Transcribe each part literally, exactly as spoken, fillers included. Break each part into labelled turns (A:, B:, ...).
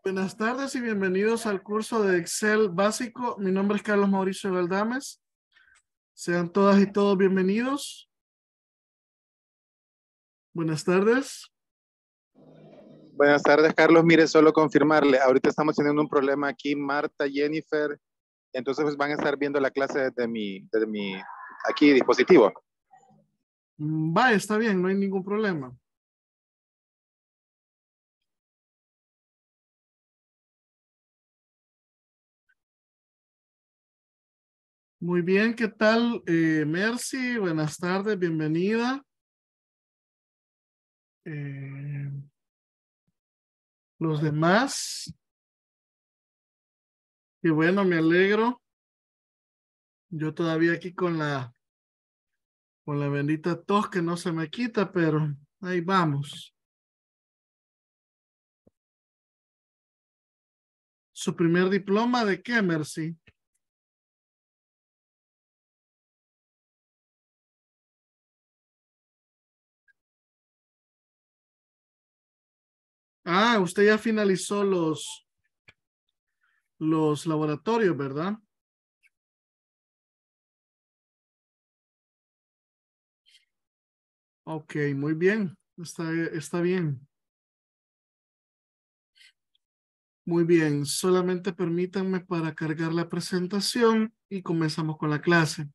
A: Buenas tardes y bienvenidos al curso de Excel básico. Mi nombre es Carlos Mauricio Galdames. Sean todas y todos bienvenidos. Buenas tardes.
B: Buenas tardes, Carlos. Mire, solo confirmarle, ahorita estamos teniendo un problema aquí, Marta, Jennifer, entonces pues van a estar viendo la clase desde mi, desde mi aquí dispositivo.
A: Va, está bien, no hay ningún problema. Muy bien, ¿qué tal? Eh, Mercy, buenas tardes, bienvenida. Eh, los demás. Qué bueno, me alegro. Yo todavía aquí con la, con la bendita tos que no se me quita, pero ahí vamos. ¿Su primer diploma de qué, Mercy? Ah, usted ya finalizó los, los laboratorios, ¿verdad? Ok, muy bien. Está, está bien. Muy bien. Solamente permítanme para cargar la presentación y comenzamos con la clase.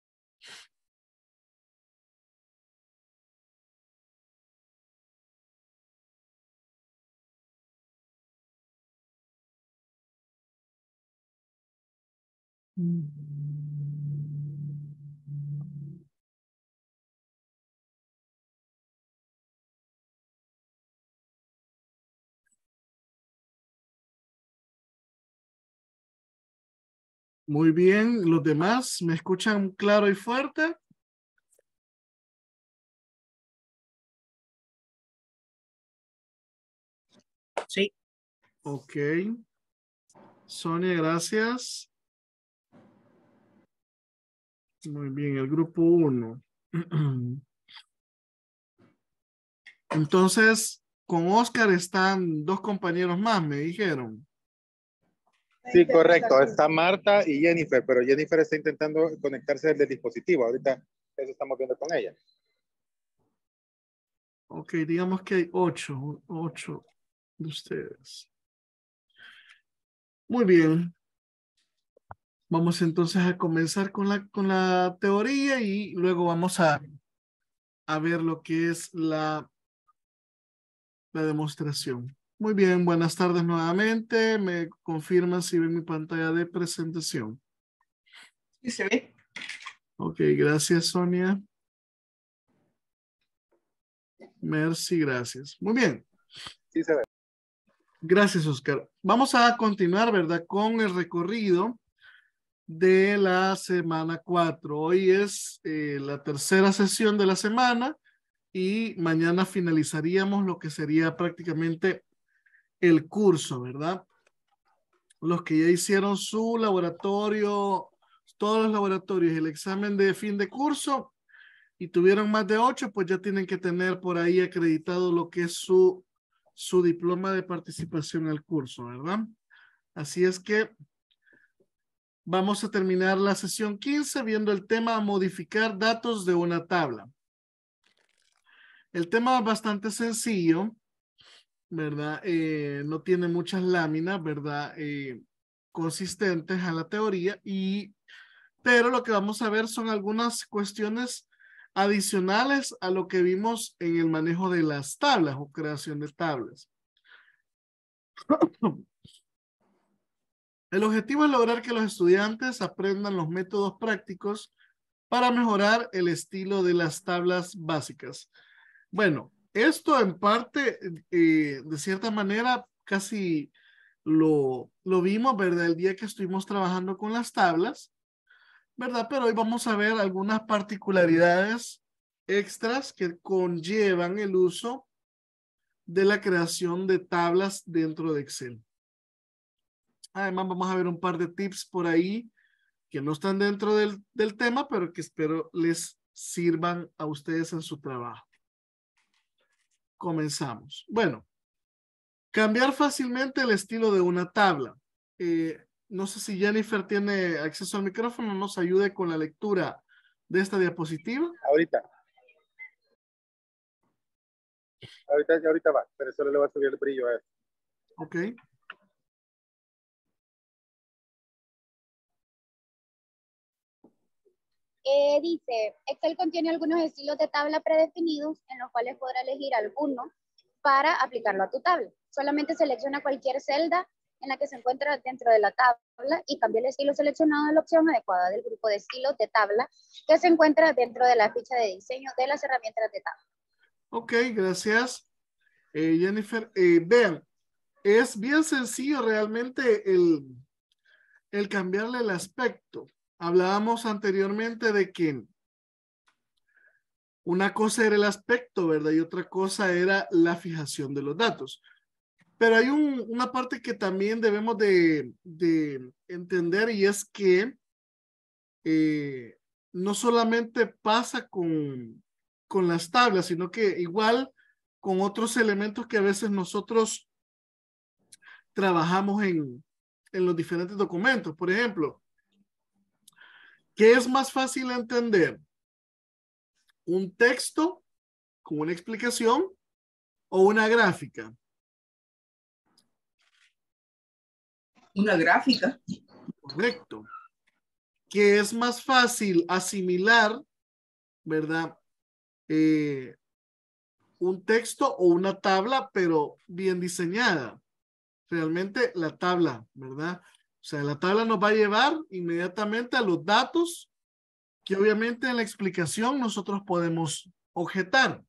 A: Muy bien. ¿Los demás me escuchan claro y fuerte?
C: Sí.
A: Ok. Sonia, gracias. Muy bien, el grupo uno. Entonces, con Oscar están dos compañeros más, me dijeron.
B: Sí, correcto. Está Marta y Jennifer, pero Jennifer está intentando conectarse desde el dispositivo. Ahorita eso estamos viendo con ella.
A: Ok, digamos que hay ocho, ocho de ustedes. Muy bien. Vamos entonces a comenzar con la, con la teoría y luego vamos a, a ver lo que es la, la demostración. Muy bien, buenas tardes nuevamente. Me confirman si ven mi pantalla de presentación.
C: Sí, se ve.
A: Ok, gracias Sonia. Merci, gracias. Muy bien.
B: Sí se ve.
A: Gracias, Oscar. Vamos a continuar, ¿verdad? Con el recorrido de la semana cuatro. Hoy es eh, la tercera sesión de la semana y mañana finalizaríamos lo que sería prácticamente el curso, ¿verdad? Los que ya hicieron su laboratorio, todos los laboratorios, el examen de fin de curso y tuvieron más de ocho, pues ya tienen que tener por ahí acreditado lo que es su, su diploma de participación al curso, ¿verdad? Así es que vamos a terminar la sesión quince viendo el tema modificar datos de una tabla. El tema es bastante sencillo, ¿verdad? Eh, no tiene muchas láminas, ¿verdad? Eh, consistentes a la teoría, y, pero lo que vamos a ver son algunas cuestiones adicionales a lo que vimos en el manejo de las tablas o creación de tablas. El objetivo es lograr que los estudiantes aprendan los métodos prácticos para mejorar el estilo de las tablas básicas. Bueno, esto en parte, eh, de cierta manera, casi lo, lo vimos, ¿verdad? El día que estuvimos trabajando con las tablas, ¿verdad? Pero hoy vamos a ver algunas particularidades extras que conllevan el uso de la creación de tablas dentro de Excel. Además, vamos a ver un par de tips por ahí que no están dentro del, del tema, pero que espero les sirvan a ustedes en su trabajo. Comenzamos. Bueno, Cambiar fácilmente el estilo de una tabla. Eh, no sé si Jennifer tiene acceso al micrófono, nos ayude con la lectura de esta diapositiva.
B: Ahorita. Ahorita, ya ahorita va, pero solo le va a subir el brillo a él.
A: Ok.
D: Eh, dice, Excel contiene algunos estilos de tabla predefinidos en los cuales podrás elegir alguno para aplicarlo a tu tabla. Solamente selecciona cualquier celda en la que se encuentra dentro de la tabla y cambia el estilo seleccionado a la opción adecuada del grupo de estilos de tabla que se encuentra dentro de la ficha de diseño de las herramientas de tabla.
A: Ok, gracias. Eh, Jennifer, eh, vean, es bien sencillo realmente el, el cambiarle el aspecto. Hablábamos anteriormente de que una cosa era el aspecto, ¿verdad? Y otra cosa era la fijación de los datos. Pero hay un, una parte que también debemos de, de entender y es que eh, no solamente pasa con, con las tablas, sino que igual con otros elementos que a veces nosotros trabajamos en, en los diferentes documentos. Por ejemplo, ¿qué es más fácil entender? ¿Un texto con una explicación o una gráfica?
C: Una gráfica.
A: Correcto. ¿Qué es más fácil asimilar, verdad? Eh, un texto o una tabla, pero bien diseñada. Realmente la tabla, ¿verdad? O sea, la tabla nos va a llevar inmediatamente a los datos que obviamente en la explicación nosotros podemos objetar.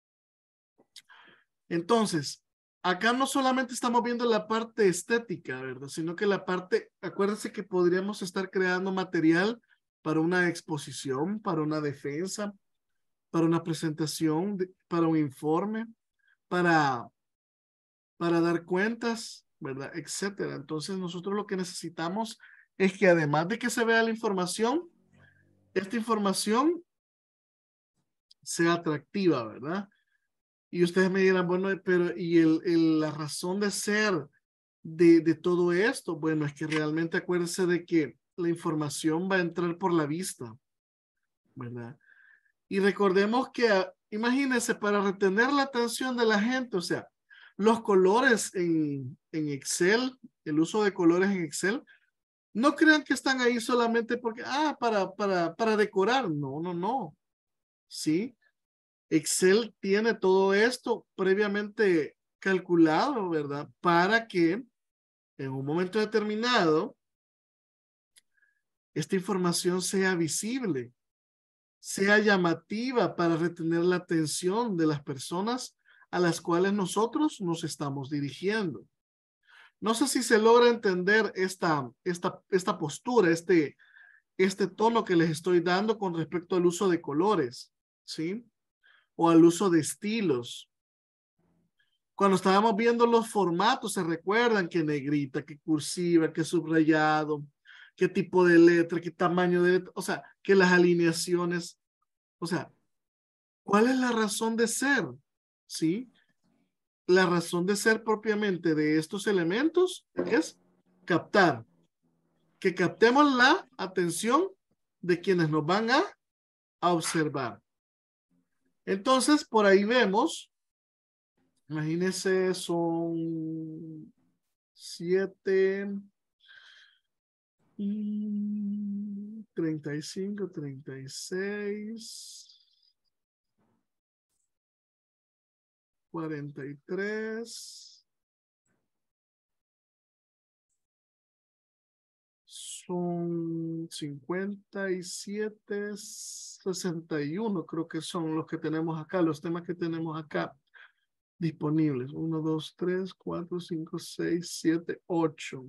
A: Entonces, acá no solamente estamos viendo la parte estética, ¿verdad? Sino que la parte, acuérdense que podríamos estar creando material para una exposición, para una defensa, para una presentación, para un informe, para, para dar cuentas, ¿verdad? Etcétera. Entonces, nosotros lo que necesitamos es que además de que se vea la información, esta información sea atractiva, ¿verdad? Y ustedes me dirán, bueno, pero ¿y el, el, la razón de ser de, de todo esto? Bueno, es que realmente acuérdense de que la información va a entrar por la vista, ¿verdad? Y recordemos que, imagínense, para retener la atención de la gente, o sea, los colores en, en Excel, el uso de colores en Excel, no crean que están ahí solamente porque, ah, para, para, para decorar. No, no, no. Sí. Excel tiene todo esto previamente calculado, ¿verdad? Para que en un momento determinado esta información sea visible, sea llamativa para retener la atención de las personas a las cuales nosotros nos estamos dirigiendo. No sé si se logra entender esta, esta, esta postura, este, este tono que les estoy dando con respecto al uso de colores, ¿sí? O al uso de estilos. Cuando estábamos viendo los formatos, se recuerdan que negrita, que cursiva, que subrayado, qué tipo de letra, qué tamaño de letra, o sea, que las alineaciones, o sea, ¿cuál es la razón de ser? ¿Sí? La razón de ser propiamente de estos elementos es captar, que captemos la atención de quienes nos van a, a observar. Entonces, por ahí vemos, imagínense, son siete, treinta y cinco, treinta y seis, cuarenta y tres, son cincuenta y siete, sesenta y uno, creo que son los que tenemos acá, los temas que tenemos acá disponibles. uno, dos, tres, cuatro, cinco, seis, siete, ocho.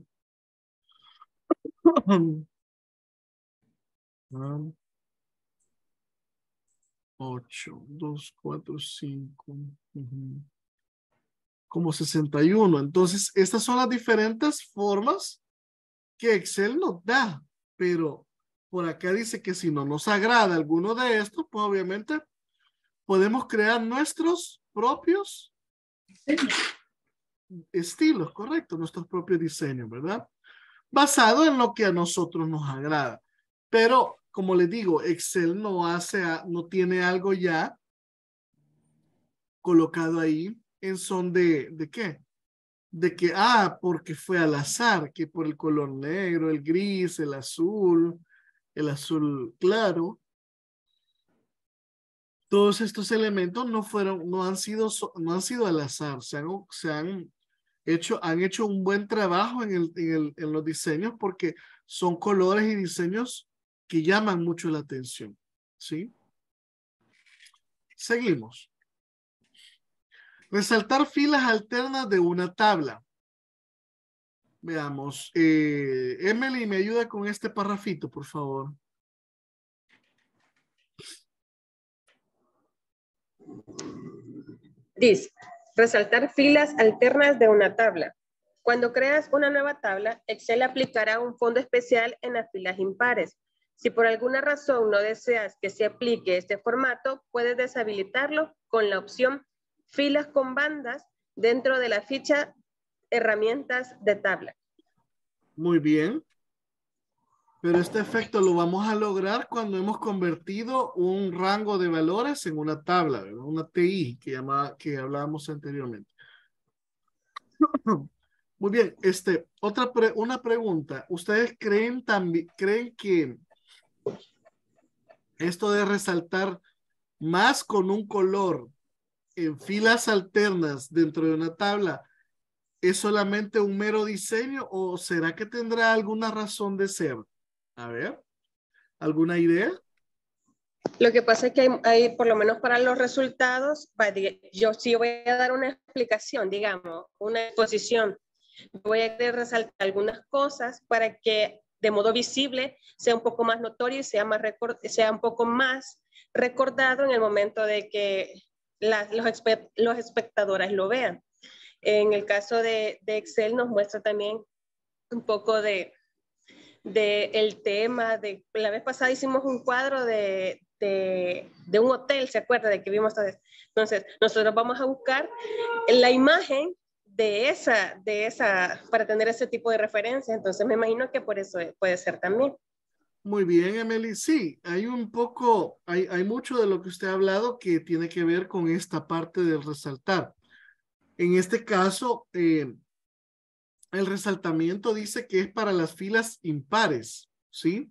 A: ocho, dos, cuatro, cinco. Uh-huh. Como sesenta y uno. Entonces, estas son las diferentes formas que Excel nos da. Pero por acá dice que si no nos agrada alguno de estos, pues obviamente podemos crear nuestros propios estilos, correcto, nuestros propios diseños, ¿verdad? Basado en lo que a nosotros nos agrada. Pero, como les digo, Excel no hace, no tiene algo ya colocado ahí en son de, ¿de qué? De que, ah, porque fue al azar, que por el color negro, el gris, el azul, el azul claro. Todos estos elementos no fueron, no han sido, no han sido al azar, se han, se han hecho, han hecho un buen trabajo en, el, en, el, en los diseños porque son colores y diseños que llaman mucho la atención, ¿sí? Seguimos. Resaltar filas alternas de una tabla. Veamos. Eh, Emily, ¿me ayuda con este parrafito, por favor?
E: Dice, resaltar filas alternas de una tabla. Cuando creas una nueva tabla, Excel aplicará un fondo especial en las filas impares. Si por alguna razón no deseas que se aplique este formato, puedes deshabilitarlo con la opción filas con bandas dentro de la ficha herramientas de tabla.
A: Muy bien. Pero este efecto lo vamos a lograr cuando hemos convertido un rango de valores en una tabla, ¿verdad? Una T I que, llama, que hablábamos anteriormente. Muy bien, este, otra pre, una pregunta. ¿Ustedes creen también, creen que esto de resaltar más con un color en filas alternas dentro de una tabla es solamente un mero diseño o será que tendrá alguna razón de ser? A ver, ¿alguna idea?
E: Lo que pasa es que hay, hay, por lo menos para los resultados, yo sí voy a dar una explicación, digamos, una exposición. Voy a resaltar algunas cosas para que de modo visible sea un poco más notorio y sea, más record, sea un poco más recordado en el momento de que la, los, los espectadores lo vean. En el caso de, de Excel nos muestra también un poco de, de el tema. De, la vez pasada hicimos un cuadro de, de, de un hotel, ¿se acuerda? De que vimos todo eso. Entonces, nosotros vamos a buscar la imagen de esa, de esa, para tener ese tipo de referencia. Entonces, me imagino que por eso puede ser también.
A: Muy bien, Emily. Sí, hay un poco, hay, hay mucho de lo que usted ha hablado que tiene que ver con esta parte del resaltar. En este caso, eh, el resaltamiento dice que es para las filas impares, ¿sí?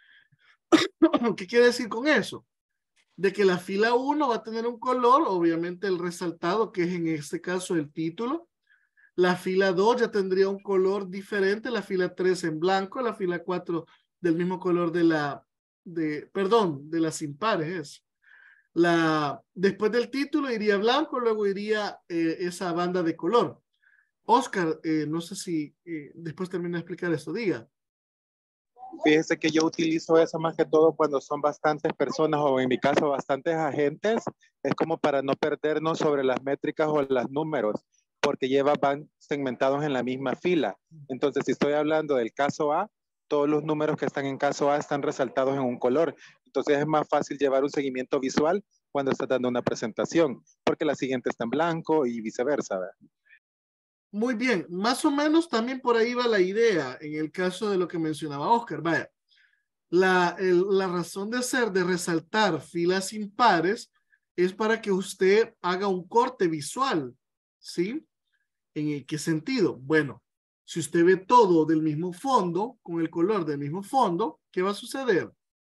A: ¿Qué quiere decir con eso? De que la fila uno va a tener un color, obviamente el resaltado, que es en este caso el título. La fila dos ya tendría un color diferente, la fila tres en blanco, la fila cuatro del mismo color de la, de, perdón, de las impares. Es. La, después del título iría blanco, luego iría eh, esa banda de color. Oscar, eh, no sé si eh, después termina de explicar eso, diga.
B: Fíjese que yo utilizo eso más que todo cuando son bastantes personas o en mi caso bastantes agentes. Es como para no perdernos sobre las métricas o los números, porque lleva, van segmentados en la misma fila. Entonces, si estoy hablando del caso A, todos los números que están en caso A están resaltados en un color. Entonces, es más fácil llevar un seguimiento visual cuando estás dando una presentación, porque la siguiente está en blanco y viceversa, ¿verdad?
A: Muy bien, más o menos también por ahí va la idea en el caso de lo que mencionaba Oscar. Vaya, la, el, la razón de ser de resaltar filas impares es para que usted haga un corte visual, ¿sí? ¿En qué sentido? Bueno, si usted ve todo del mismo fondo, con el color del mismo fondo, ¿qué va a suceder?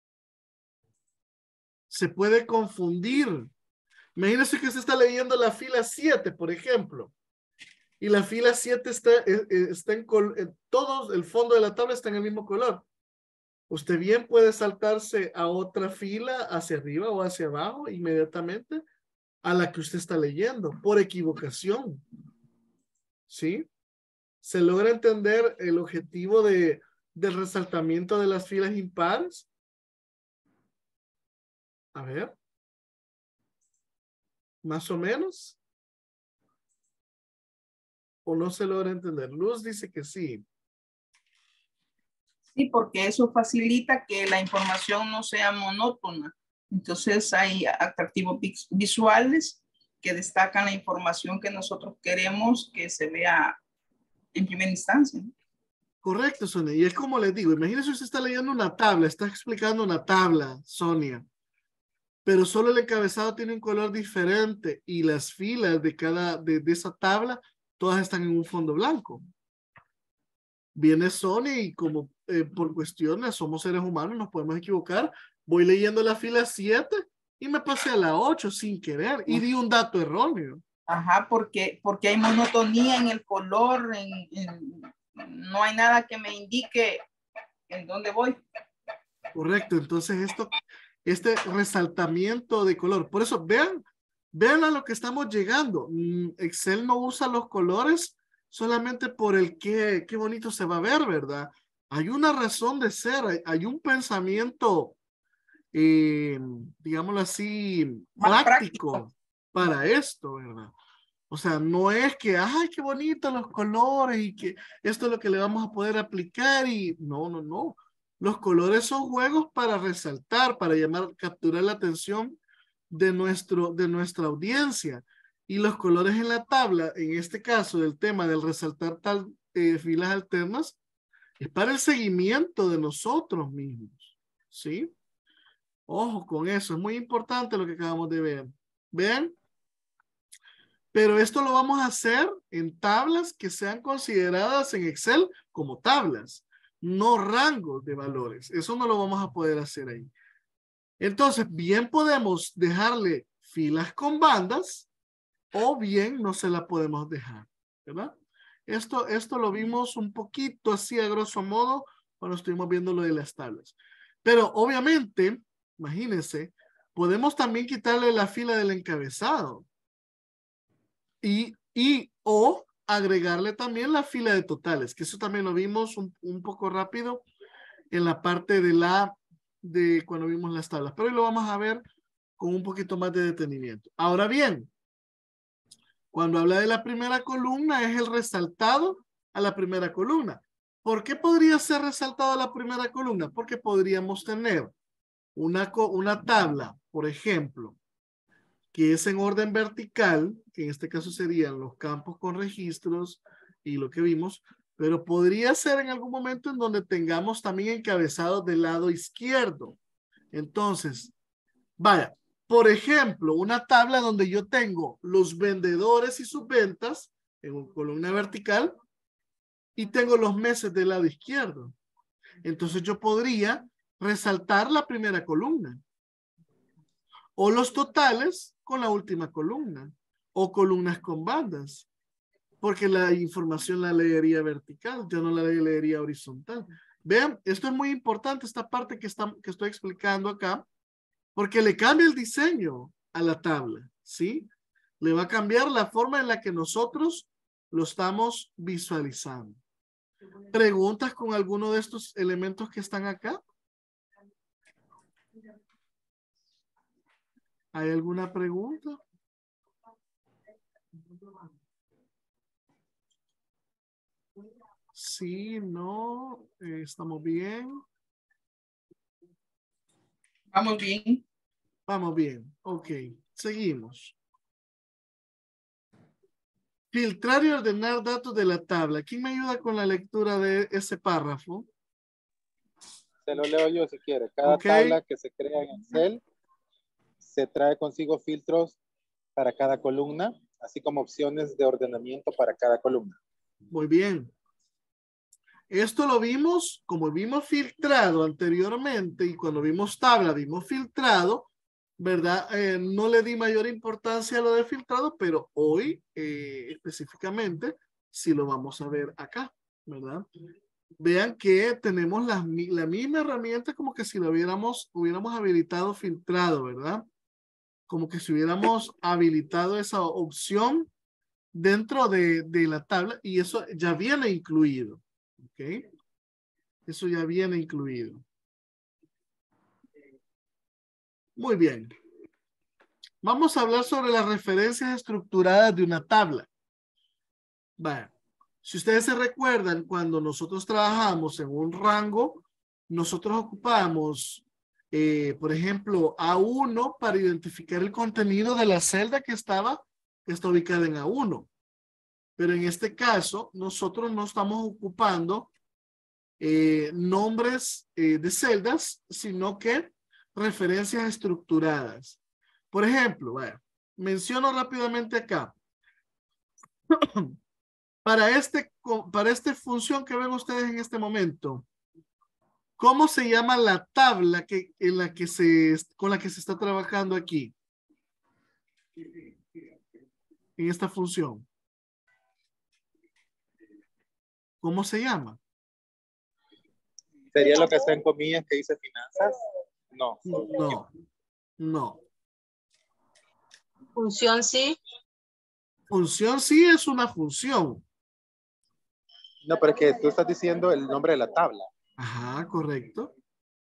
A: Se puede confundir. Imagínese que usted está leyendo la fila siete, por ejemplo. Y la fila siete está, está en todo el fondo de la tabla está en el mismo color. Usted bien puede saltarse a otra fila hacia arriba o hacia abajo inmediatamente a la que usted está leyendo por equivocación. ¿Sí? ¿Se logra entender el objetivo de, del resaltamiento de las filas impares? A ver. ¿Más o menos? ¿O no se logra entender? Luz dice que sí.
C: Sí, porque eso facilita que la información no sea monótona. Entonces hay atractivos visuales que destacan la información que nosotros queremos que se vea en primera instancia, ¿no?
A: Correcto, Sonia. Y es como les digo, imagínense usted está leyendo una tabla, está explicando una tabla, Sonia, pero solo el encabezado tiene un color diferente y las filas de cada, de, de esa tabla, todas están en un fondo blanco. Viene Sonia y como eh, por cuestiones, somos seres humanos, nos podemos equivocar. Voy leyendo la fila siete y me pasé a la ocho sin querer y di un dato erróneo.
C: Ajá, porque, porque hay monotonía en el color, en, en, no hay nada que me indique en dónde voy.
A: Correcto, entonces esto, este resaltamiento de color, por eso vean, vean a lo que estamos llegando. Excel no usa los colores solamente por el que, qué bonito se va a ver, ¿verdad? Hay una razón de ser, hay, hay un pensamiento, eh, digámoslo así,
C: Más
A: práctico,
C: práctico
A: para esto, ¿verdad? O sea, no es que, ay, qué bonitos los colores y que esto es lo que le vamos a poder aplicar y no, no, no. Los colores son juegos para resaltar, para llamar, capturar la atención de, nuestro, de nuestra audiencia. Y los colores en la tabla, en este caso del tema del resaltar tal eh, filas alternas, es para el seguimiento de nosotros mismos, ¿sí? Ojo con eso, es muy importante lo que acabamos de ver. ¿Ven? Pero esto lo vamos a hacer en tablas que sean consideradas en Excel como tablas, no rangos de valores. Eso no lo vamos a poder hacer ahí. Entonces, bien podemos dejarle filas con bandas o bien no se la podemos dejar, ¿verdad? Esto, esto lo vimos un poquito así a grosso modo cuando estuvimos viendo lo de las tablas. Pero obviamente, imagínense, podemos también quitarle la fila del encabezado. Y, y o agregarle también la fila de totales, que eso también lo vimos un, un poco rápido en la parte de la, de cuando vimos las tablas, pero hoy lo vamos a ver con un poquito más de detenimiento. Ahora bien, cuando habla de la primera columna es el resaltado a la primera columna. ¿Por qué podría ser resaltado a la primera columna? Porque podríamos tener una, una tabla, por ejemplo, que es en orden vertical, que en este caso serían los campos con registros y lo que vimos, pero podría ser en algún momento en donde tengamos también encabezados del lado izquierdo. Entonces, vaya, por ejemplo, una tabla donde yo tengo los vendedores y sus ventas en una columna vertical y tengo los meses del lado izquierdo. Entonces yo podría resaltar la primera columna. O los totales con la última columna. O columnas con bandas. Porque la información la leería vertical. Yo no la leería horizontal. Vean, esto es muy importante, esta parte que, está, que estoy explicando acá. Porque le cambia el diseño a la tabla. ¿Sí? Le va a cambiar la forma en la que nosotros lo estamos visualizando. ¿Preguntas con alguno de estos elementos que están acá? ¿Hay alguna pregunta? Sí, no, eh, estamos bien.
C: Vamos bien.
A: Vamos bien, ok, seguimos. Filtrar y ordenar datos de la tabla. ¿Quién me ayuda con la lectura de ese párrafo?
B: Se lo leo yo si quiere. Cada
A: Okay.
B: tabla que se crea en Excel se trae consigo filtros para cada columna, así como opciones de ordenamiento para cada columna.
A: Muy bien. Esto lo vimos, como vimos filtrado anteriormente y cuando vimos tabla vimos filtrado, ¿verdad? Eh, no le di mayor importancia a lo de filtrado, pero hoy eh, específicamente sí lo vamos a ver acá, ¿verdad? Vean que tenemos la, la misma herramienta como que si lo hubiéramos, hubiéramos habilitado filtrado, ¿verdad? Como que si hubiéramos habilitado esa opción dentro de, de la tabla y eso ya viene incluido, ¿ok? Eso ya viene incluido. Muy bien. Vamos a hablar sobre las referencias estructuradas de una tabla. Vaya. Si ustedes se recuerdan, cuando nosotros trabajamos en un rango, nosotros ocupamos, eh, por ejemplo, A uno para identificar el contenido de la celda que estaba está ubicada en A uno. Pero en este caso, nosotros no estamos ocupando eh, nombres eh, de celdas, sino que referencias estructuradas. Por ejemplo, vaya, menciono rápidamente acá. Para este, para esta función que ven ustedes en este momento, ¿cómo se llama la tabla que, en la que se, con la que se está trabajando aquí? En esta función. ¿Cómo se llama?
B: ¿Sería lo que está en comillas que dice finanzas? No.
A: No, no.
F: Función sí.
A: Función sí es una función.
B: No, pero es que tú estás diciendo el nombre de la tabla.
A: Ajá, correcto.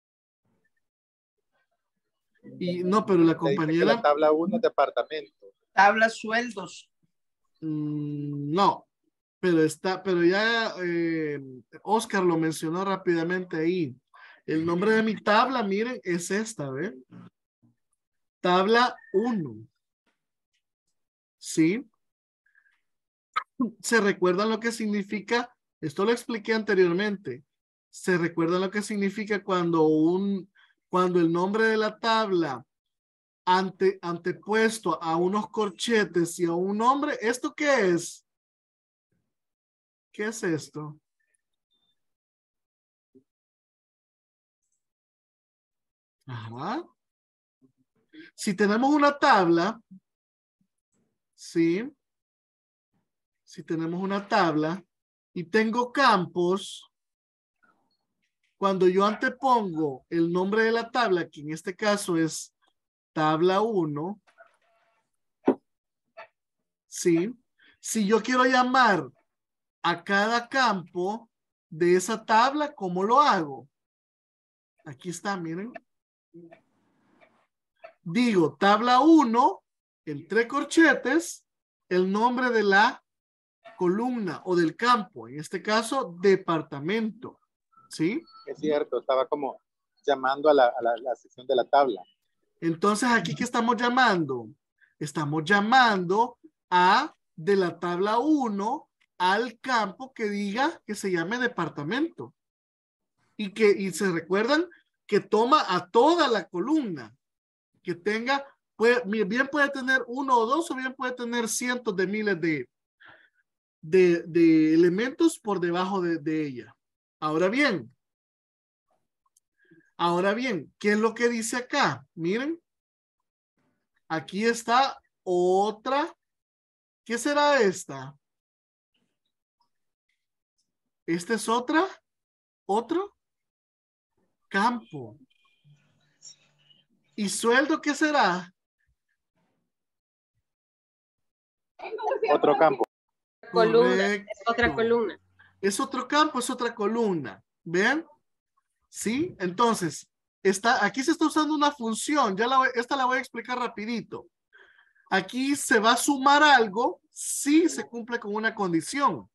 A: Y no, pero la compañera...
B: La tabla uno es departamento.
C: Tabla sueldos.
A: Mmm, no. Pero está, pero ya eh, Oscar lo mencionó rápidamente ahí. El nombre de mi tabla, miren, es esta, ¿ve? Tabla uno. ¿Sí? ¿Se recuerdan lo que significa? Esto lo expliqué anteriormente. ¿Se recuerdan lo que significa cuando un, cuando el nombre de la tabla ante, antepuesto a unos corchetes y a un nombre? ¿Esto qué es? ¿Qué es esto? Ajá. Si tenemos una tabla, ¿sí? Si tenemos una tabla y tengo campos, cuando yo antepongo el nombre de la tabla, que en este caso es tabla uno, ¿sí? Si yo quiero llamar a cada campo de esa tabla, ¿cómo lo hago? Aquí está, miren. Digo, tabla uno, entre corchetes, el nombre de la columna o del campo, en este caso, departamento. ¿Sí?
B: Es cierto, estaba como llamando a la, a la, la sección de la tabla.
A: Entonces, ¿aquí qué estamos llamando? Estamos llamando a de la tabla uno al campo que diga que se llame departamento. Y que y se recuerdan que toma a toda la columna. Que tenga, puede, bien puede tener uno o dos o bien puede tener cientos de miles de, de, de elementos por debajo de, de ella. Ahora bien, ahora bien, ¿qué es lo que dice acá? Miren, aquí está otra. ¿Qué será esta? Esta es otra, otro campo. ¿Y sueldo qué será?
B: Otro campo.
E: Columna, es otra columna.
A: Es otro campo, es otra columna. ¿Ven? ¿Sí? Entonces, está, aquí se está usando una función. Ya la, esta la voy a explicar rapidito. Aquí se va a sumar algo si se cumple con una condición.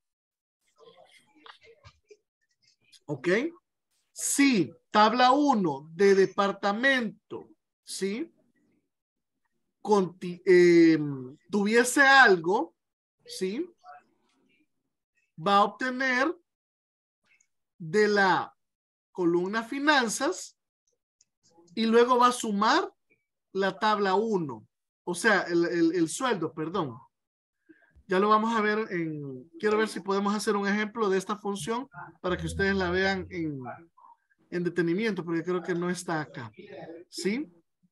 A: ¿Ok? Si tabla uno de departamento, ¿sí? Conti, eh, tuviese algo, ¿sí? Va a obtener de la columna finanzas y luego va a sumar la tabla uno. O sea, el, el, el sueldo, perdón. Ya lo vamos a ver en... Quiero ver si podemos hacer un ejemplo de esta función para que ustedes la vean en, en detenimiento, porque creo que no está acá. ¿Sí?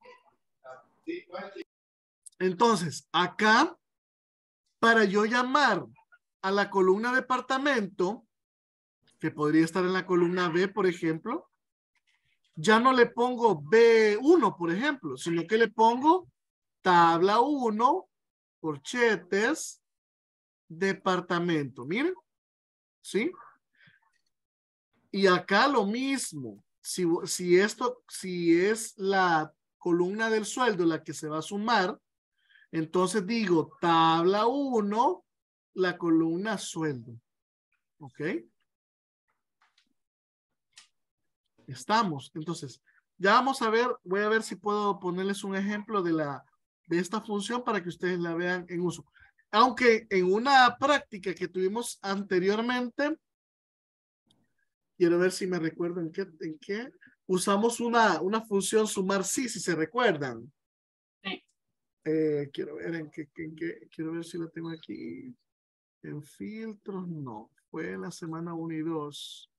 A: Entonces, acá, para yo llamar a la columna departamento, que podría estar en la columna B, por ejemplo, ya no le pongo B uno, por ejemplo, sino que le pongo tabla uno, corchetes, departamento. Miren, ¿sí? Y acá lo mismo. Si, si esto, si es la columna del sueldo la que se va a sumar, entonces digo tabla uno, la columna sueldo. ¿Ok? Estamos. Entonces, ya vamos a ver, voy a ver si puedo ponerles un ejemplo de la de esta función para que ustedes la vean en uso. Aunque en una práctica que tuvimos anteriormente, quiero ver si me recuerdo en qué, en qué usamos una, una función sumar sí, si se recuerdan.
C: Sí.
A: Eh, quiero ver en qué, en qué, quiero ver si la tengo aquí. En filtros, no. Fue en la semana uno y dos.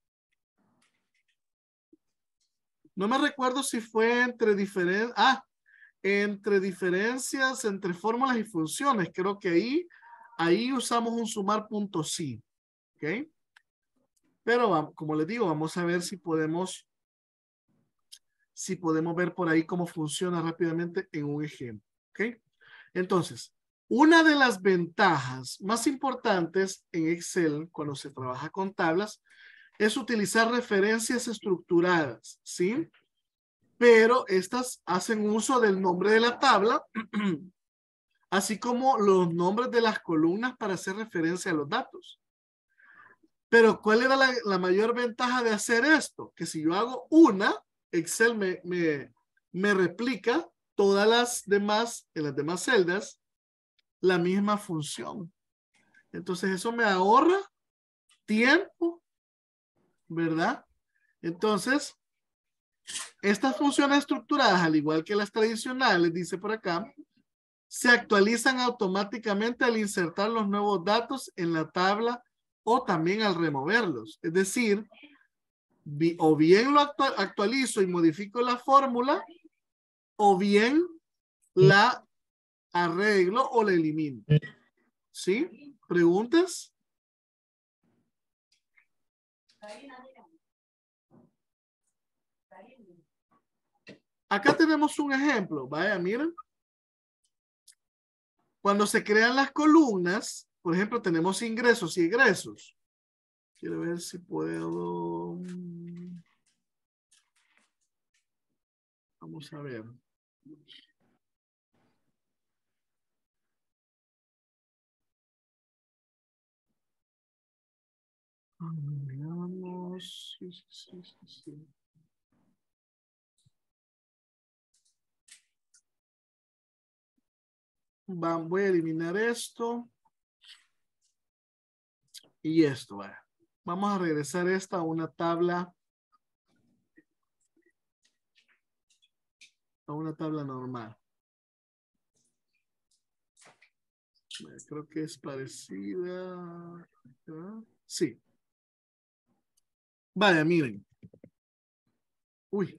A: No me recuerdo si fue entre diferentes, ah, entre diferencias, entre fórmulas y funciones. Creo que ahí, ahí usamos un sumar punto sí. ¿Ok? Pero como les digo, vamos a ver si podemos, si podemos ver por ahí cómo funciona rápidamente en un ejemplo. ¿Ok? Entonces, una de las ventajas más importantes en Excel cuando se trabaja con tablas es utilizar referencias estructuradas, ¿sí? Pero estas hacen uso del nombre de la tabla, así como los nombres de las columnas para hacer referencia a los datos. Pero ¿cuál era la, la mayor ventaja de hacer esto? Que si yo hago una, Excel me, me, me replica todas las demás, en las demás celdas, la misma función. Entonces eso me ahorra tiempo, ¿verdad? Entonces, estas funciones estructuradas, al igual que las tradicionales, dice por acá, se actualizan automáticamente al insertar los nuevos datos en la tabla o también al removerlos. Es decir, o bien lo actualizo y modifico la fórmula, o bien la arreglo o la elimino. ¿Sí? ¿Preguntas? Acá tenemos un ejemplo. Vaya, miren. Cuando se crean las columnas, por ejemplo, tenemos ingresos y egresos. Quiero ver si puedo. Vamos a ver. Veamos. Sí, sí, sí, sí, sí. Va, voy a eliminar esto. Y esto, vaya. Vamos a regresar esta a una tabla. A una tabla normal. Creo que es parecida. Sí. Vaya, miren. Uy.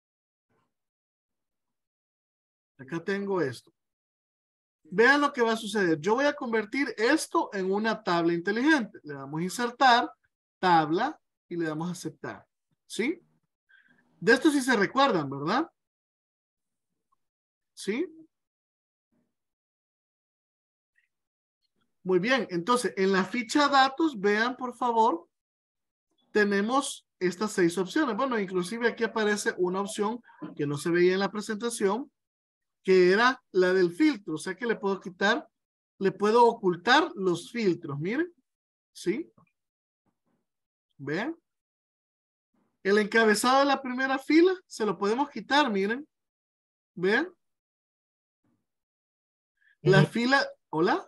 A: Acá tengo esto. Vean lo que va a suceder. Yo voy a convertir esto en una tabla inteligente. Le damos a insertar, tabla, y le damos a aceptar. ¿Sí? De esto sí se recuerdan, ¿verdad? ¿Sí? Muy bien. Entonces, en la ficha datos, vean, por favor, tenemos estas seis opciones. Bueno, inclusive aquí aparece una opción que no se veía en la presentación, que era la del filtro. O sea que le puedo quitar, le puedo ocultar los filtros. Miren. ¿Sí? Vean. El encabezado de la primera fila se lo podemos quitar, miren. Vean. La fila, ¿hola?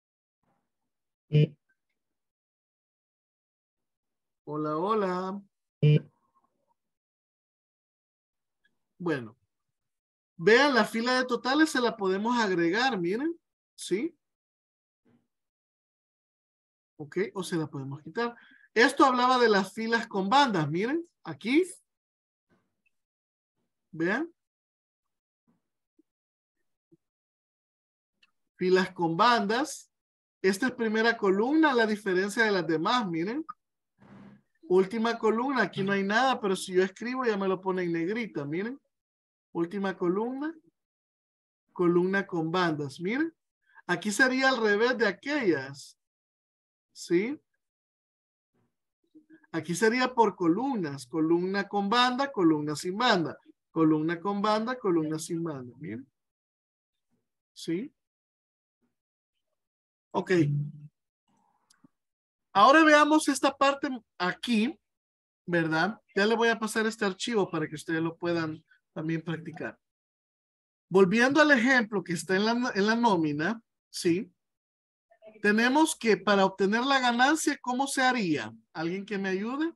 A: Hola, hola. Bueno. Vean, la fila de totales se la podemos agregar, miren. ¿Sí? Ok, o se la podemos quitar. Esto hablaba de las filas con bandas, miren. Aquí. Vean. Filas con bandas. Esta es primera columna, la diferencia de las demás, miren. Última columna, aquí no hay nada, pero si yo escribo ya me lo pone en negrita, miren. Última columna. Columna con bandas, miren. Aquí sería al revés de aquellas. ¿Sí? Aquí sería por columnas. Columna con banda, columna sin banda. Columna con banda, columna sin banda. Miren. ¿Sí? Ok. Ahora veamos esta parte aquí, ¿verdad? Ya le voy a pasar este archivo para que ustedes lo puedan también practicar. Volviendo al ejemplo que está en la, en la nómina, ¿sí? tenemos que para obtener la ganancia, ¿cómo se haría? ¿Alguien que me ayude?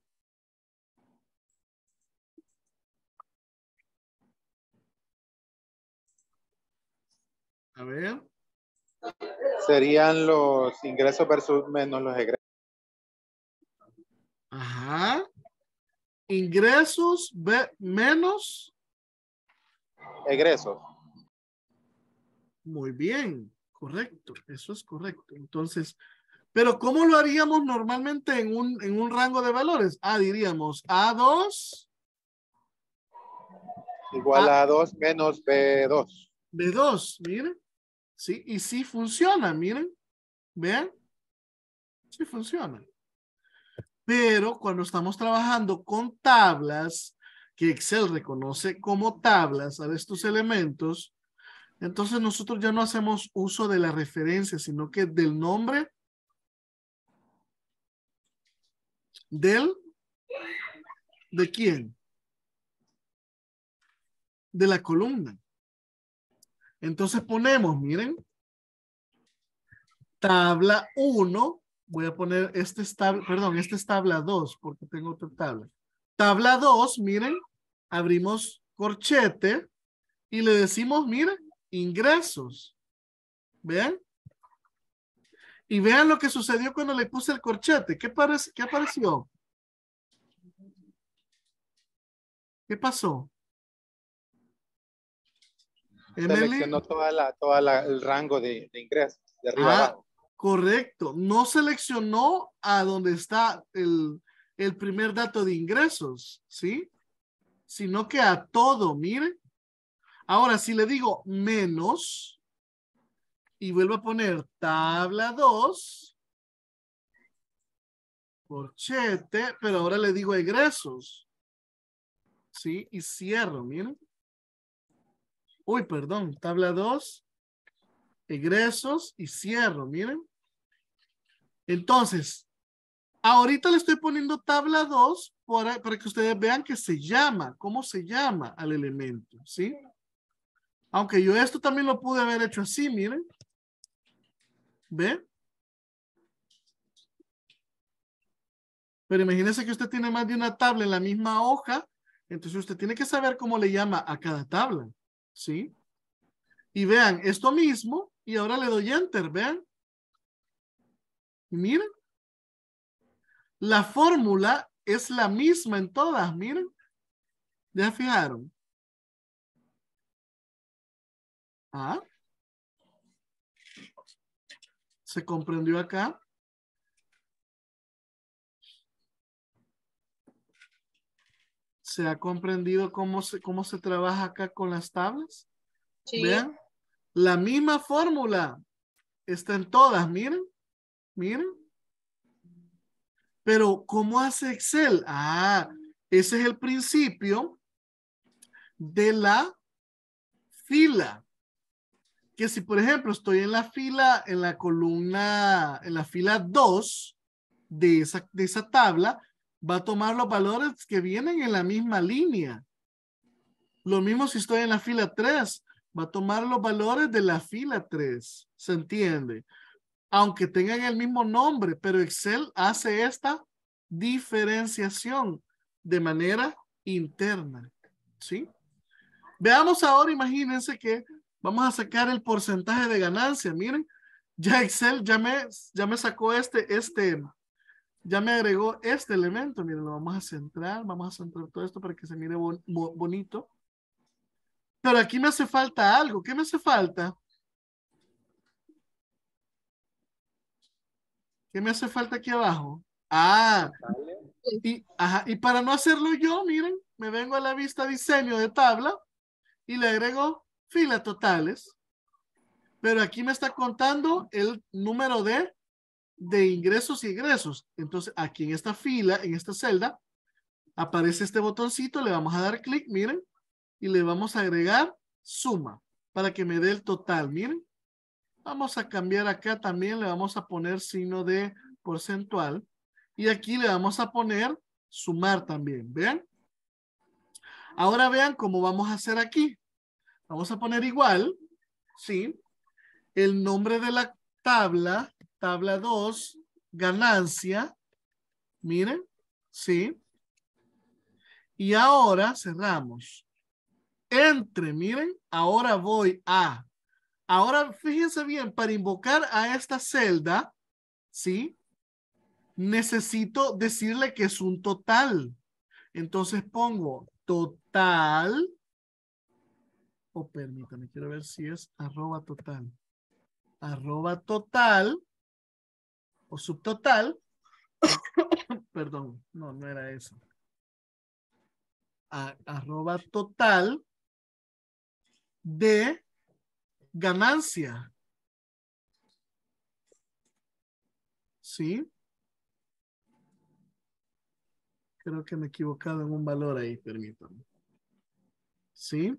A: A ver.
B: Serían los ingresos versus menos los egresos.
A: Ajá. Ingresos ve- menos.
B: Egresos.
A: Muy bien, correcto. Eso es correcto. Entonces, pero ¿cómo lo haríamos normalmente en un, en un rango de valores? Ah, diríamos A dos.
B: Igual
A: A,
B: a dos menos B dos.
A: B dos, miren. Sí, y sí funciona, miren. Vean. Sí funciona. Pero cuando estamos trabajando con tablas, que Excel reconoce como tablas a estos elementos, entonces nosotros ya no hacemos uso de la referencia, sino que del nombre del, ¿de quién? De la columna. Entonces ponemos, miren, tabla uno. Voy a poner este es tabla, perdón, este es tabla dos porque tengo otra tabla. Tabla dos, miren, abrimos corchete y le decimos, miren, ingresos. ¿Vean? Y vean lo que sucedió cuando le puse el corchete. ¿Qué, parece, qué apareció? ¿Qué pasó? Emily.
B: Seleccionó toda la, toda la, el rango de, de ingresos, de arriba
A: Ah,
B: abajo.
A: correcto. No seleccionó a donde está el, el primer dato de ingresos, ¿sí? Sino que a todo, miren. Ahora, si le digo menos y vuelvo a poner tabla dos, corchete, pero ahora le digo egresos, ¿sí? Y cierro, miren. Uy, perdón, tabla dos, egresos y cierro, miren. Entonces, ahorita le estoy poniendo tabla dos para, para que ustedes vean que se llama, cómo se llama al elemento, ¿sí? Aunque yo esto también lo pude haber hecho así, miren. ¿Ve? Pero imagínense que usted tiene más de una tabla en la misma hoja, entonces usted tiene que saber cómo le llama a cada tabla, ¿sí? Y vean, esto mismo, y ahora le doy enter, vean. Y miren. La fórmula es la misma en todas, miren. ¿Ya fijaron? Ah. ¿Se comprendió acá? ¿Se ha comprendido cómo se, cómo se trabaja acá con las tablas?
C: Sí.
A: Vean, la misma fórmula está en todas, miren, miren. Pero, ¿cómo hace Excel? Ah, ese es el principio de la fila. Que si, por ejemplo, estoy en la fila, en la columna, en la fila dos de esa, de esa tabla, va a tomar los valores que vienen en la misma línea. Lo mismo si estoy en la fila tres, va a tomar los valores de la fila tres. ¿Se entiende? Aunque tengan el mismo nombre, pero Excel hace esta diferenciación de manera interna. ¿Sí? Veamos ahora, imagínense que vamos a sacar el porcentaje de ganancia. Miren, ya Excel ya me, ya me sacó este, este, ya me agregó este elemento. Miren, lo vamos a centrar, vamos a centrar todo esto para que se mire bon, bo, bonito. Pero aquí me hace falta algo. ¿Qué me hace falta? ¿Qué me hace falta aquí abajo? Ah, y, ajá, y para no hacerlo yo, miren, me vengo a la vista diseño de tabla y le agrego filas totales. Pero aquí me está contando el número de, de ingresos y egresos. Entonces, aquí en esta fila, en esta celda, aparece este botoncito, le vamos a dar clic, miren, y le vamos a agregar suma para que me dé el total, miren. Vamos a cambiar acá también, le vamos a poner signo de porcentual y aquí le vamos a poner sumar también, ¿vean? Ahora vean cómo vamos a hacer aquí. Vamos a poner igual, ¿sí? El nombre de la tabla, tabla dos, ganancia. Miren, ¿sí? Y ahora cerramos. Entre, miren, ahora voy a. Ahora fíjense bien, para invocar a esta celda, ¿sí? Necesito decirle que es un total. Entonces pongo total. O oh, permítame, quiero ver si es arroba total. Arroba total. O subtotal. Perdón, no, no era eso. A, arroba total de ganancia. ¿Sí? Creo que me he equivocado en un valor ahí, permítanme. ¿Sí?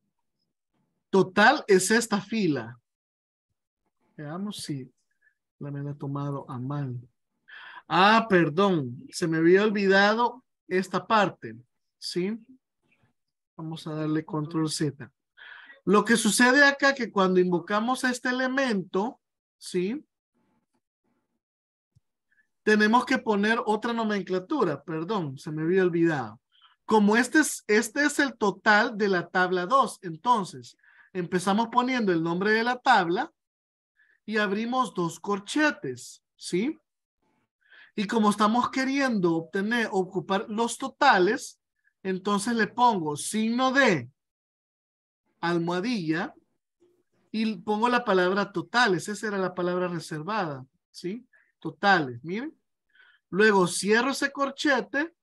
A: Total es esta fila. Veamos si la me he tomado a mal. Ah, perdón. Se me había olvidado esta parte. ¿Sí? Vamos a darle control Z. Lo que sucede acá que cuando invocamos a este elemento, ¿sí? Tenemos que poner otra nomenclatura. Perdón, se me había olvidado. Como este es, este es el total de la tabla dos, entonces empezamos poniendo el nombre de la tabla y abrimos dos corchetes, ¿sí? Y como estamos queriendo obtener, ocupar los totales, entonces le pongo signo de almohadilla y pongo la palabra totales. Esa era la palabra reservada, ¿sí? Totales, miren. Luego cierro ese corchete.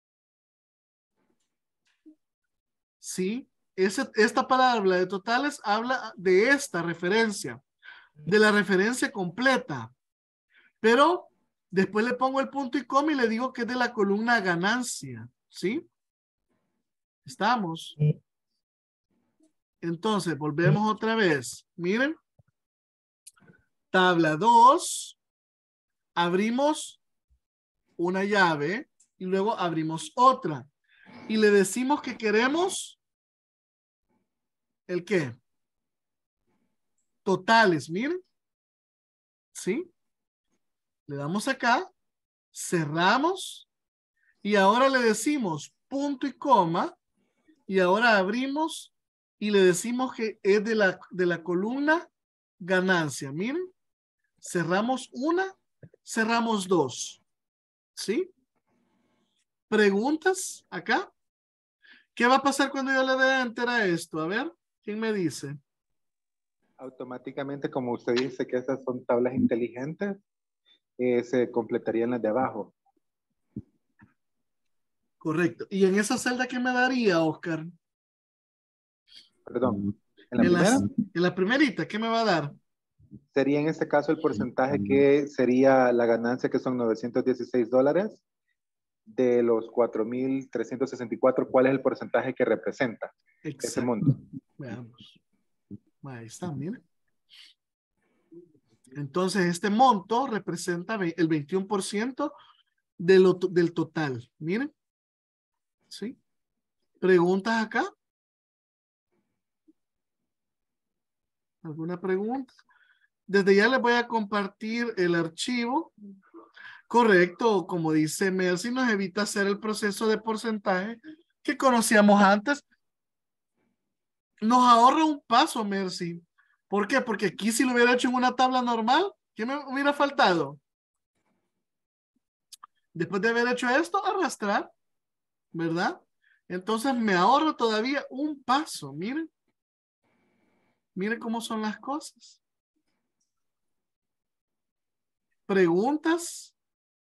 A: ¿Sí? Ese, esta palabra de totales habla de esta referencia, de la referencia completa. Pero después le pongo el punto y coma y le digo que es de la columna ganancia. ¿Sí? ¿Estamos? Entonces, volvemos otra vez. Miren. Tabla dos. Abrimos una llave y luego abrimos otra. Y le decimos que queremos ¿el qué? Totales, miren. ¿Sí? Le damos acá, cerramos y ahora le decimos punto y coma y ahora abrimos y le decimos que es de la, de la columna ganancia. Miren, cerramos una, cerramos dos. ¿Sí? ¿Preguntas acá? ¿Qué va a pasar cuando yo le dé enter a esto? A ver, ¿quién me dice?
B: Automáticamente, como usted dice que estas son tablas inteligentes, eh, se completarían las de abajo.
A: Correcto. ¿Y en esa celda qué me daría, Oscar?
B: Perdón. ¿En la
A: En,
B: primera?
A: las, en la primerita, ¿qué me va a dar?
B: Sería en este caso el porcentaje que sería la ganancia, que son novecientos dieciséis dólares, de los cuatro mil trescientos sesenta y cuatro. ¿Cuál es el porcentaje que representa
A: Exacto.
B: ese monto?
A: Veamos. Ahí está, miren. Entonces, este monto representa el veintiuno por ciento de lo, del total. Miren. ¿Sí? ¿Preguntas acá? ¿Alguna pregunta? Desde ya les voy a compartir el archivo. Correcto, como dice Mercy, nos evita hacer el proceso de porcentaje que conocíamos antes. Nos ahorra un paso, Mercy. ¿Por qué? Porque aquí si lo hubiera hecho en una tabla normal, ¿qué me hubiera faltado? Después de haber hecho esto, arrastrar, ¿verdad? Entonces me ahorro todavía un paso. Miren. Miren cómo son las cosas. ¿Preguntas?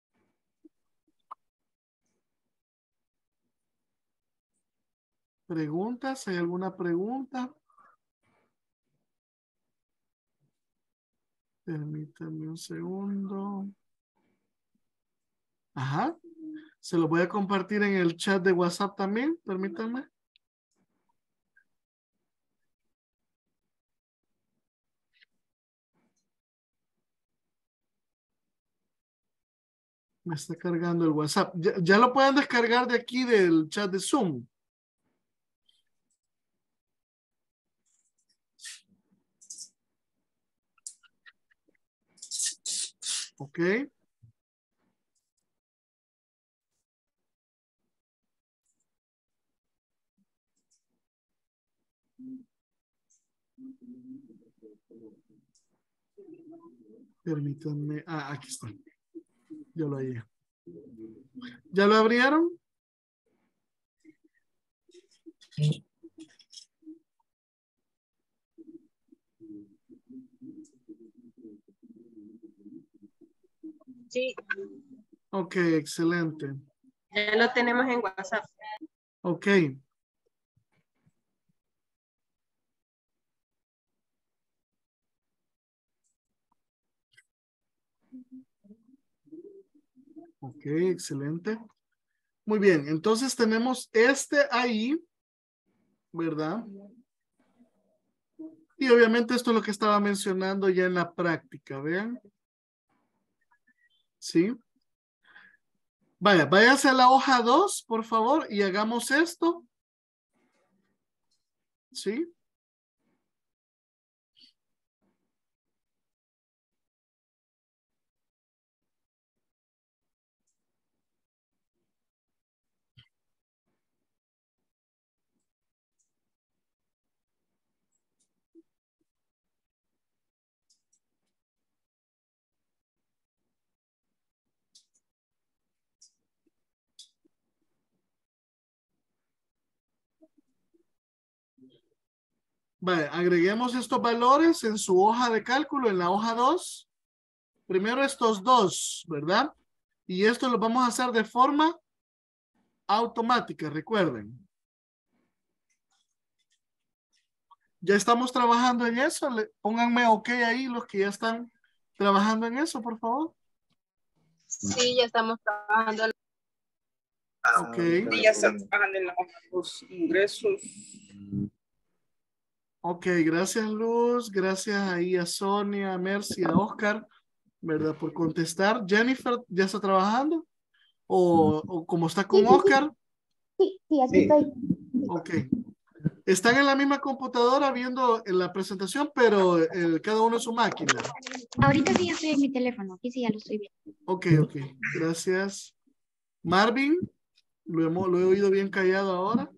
A: ¿Preguntas? ¿Hay alguna pregunta? Permítanme un segundo. Ajá. Se lo voy a compartir en el chat de WhatsApp también. Permítanme. Me está cargando el WhatsApp. Ya, ya lo pueden descargar de aquí del chat de Zoom. Ok. Permítanme. Ah, aquí está. Ya lo hallé. ¿Ya lo abrieron?
E: Sí,
A: Ok, excelente.
E: ya lo tenemos en WhatsApp.
A: Ok. Ok, excelente. Muy bien, entonces tenemos este ahí, ¿verdad? Y obviamente esto es lo que estaba mencionando ya en la práctica, ¿vean? ¿Sí? Vaya, váyase a la hoja dos, por favor, y hagamos esto. ¿Sí? Vale, agreguemos estos valores en su hoja de cálculo, en la hoja dos. Primero estos dos, ¿verdad? Y esto lo vamos a hacer de forma automática, recuerden. Ya estamos trabajando en eso. Le, pónganme ok ahí los que ya están trabajando en eso, por favor.
F: Sí, ya estamos trabajando.
A: Ok.
C: Sí, ya están trabajando en los ingresos.
A: Ok, gracias Luz, gracias ahí a Sonia, a Mercy, a Oscar, ¿verdad? Por contestar. Jennifer, ¿ya está trabajando? ¿O, o como está con
D: Sí, sí, sí.
A: Oscar?
D: Sí, sí, aquí
B: Sí.
D: estoy.
A: Ok. Están en la misma computadora viendo en la presentación, pero eh, cada uno en su máquina.
D: Ahorita sí ya estoy en mi teléfono. Aquí sí ya lo estoy viendo.
A: Ok, ok. Gracias. Marvin, lo, hemos, lo he oído bien callado ahora.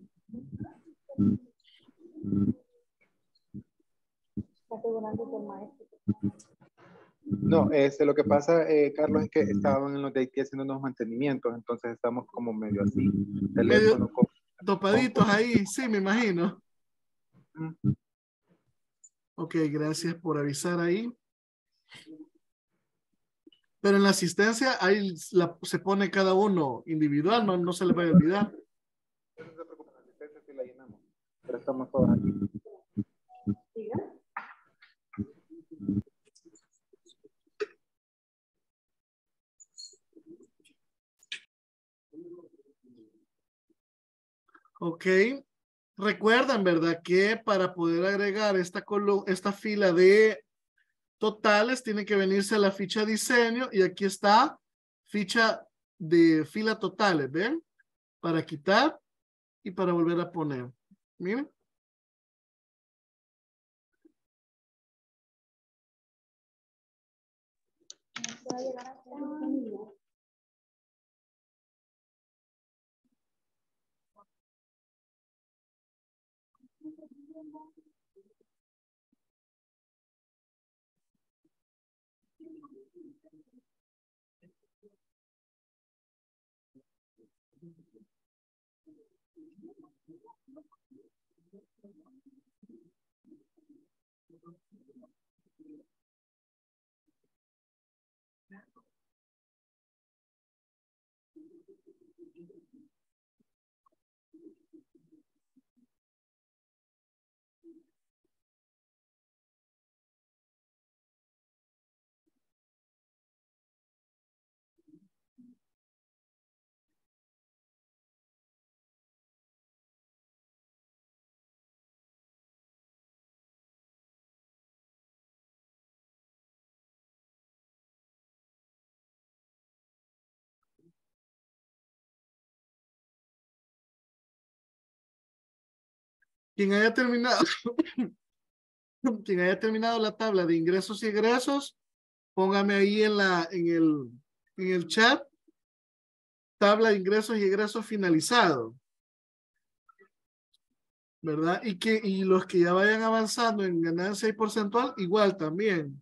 B: No, este, lo que pasa, eh, Carlos, es que estaban en los de Haití haciendo unos mantenimientos, entonces estamos como medio así, teléfono.
A: Medio topaditos ahí, sí, me imagino. Ok, gracias por avisar ahí. Pero en la asistencia ahí la, se pone cada uno individual, no, no se le vaya a olvidar.
B: No se preocupen, la asistencia sí la llenamos, pero estamos todos aquí.
A: Ok. Recuerdan, ¿verdad? Que para poder agregar esta, esta fila de totales tiene que venirse a la ficha diseño y aquí está ficha de fila totales, ¿ven? Para quitar y para volver a poner. Miren. Quien haya terminado, quien haya terminado la tabla de ingresos y egresos, póngame ahí en, la, en, el, en el chat, tabla de ingresos y egresos finalizado. ¿Verdad? Y, que, y los que ya vayan avanzando en ganancia y porcentual, igual también.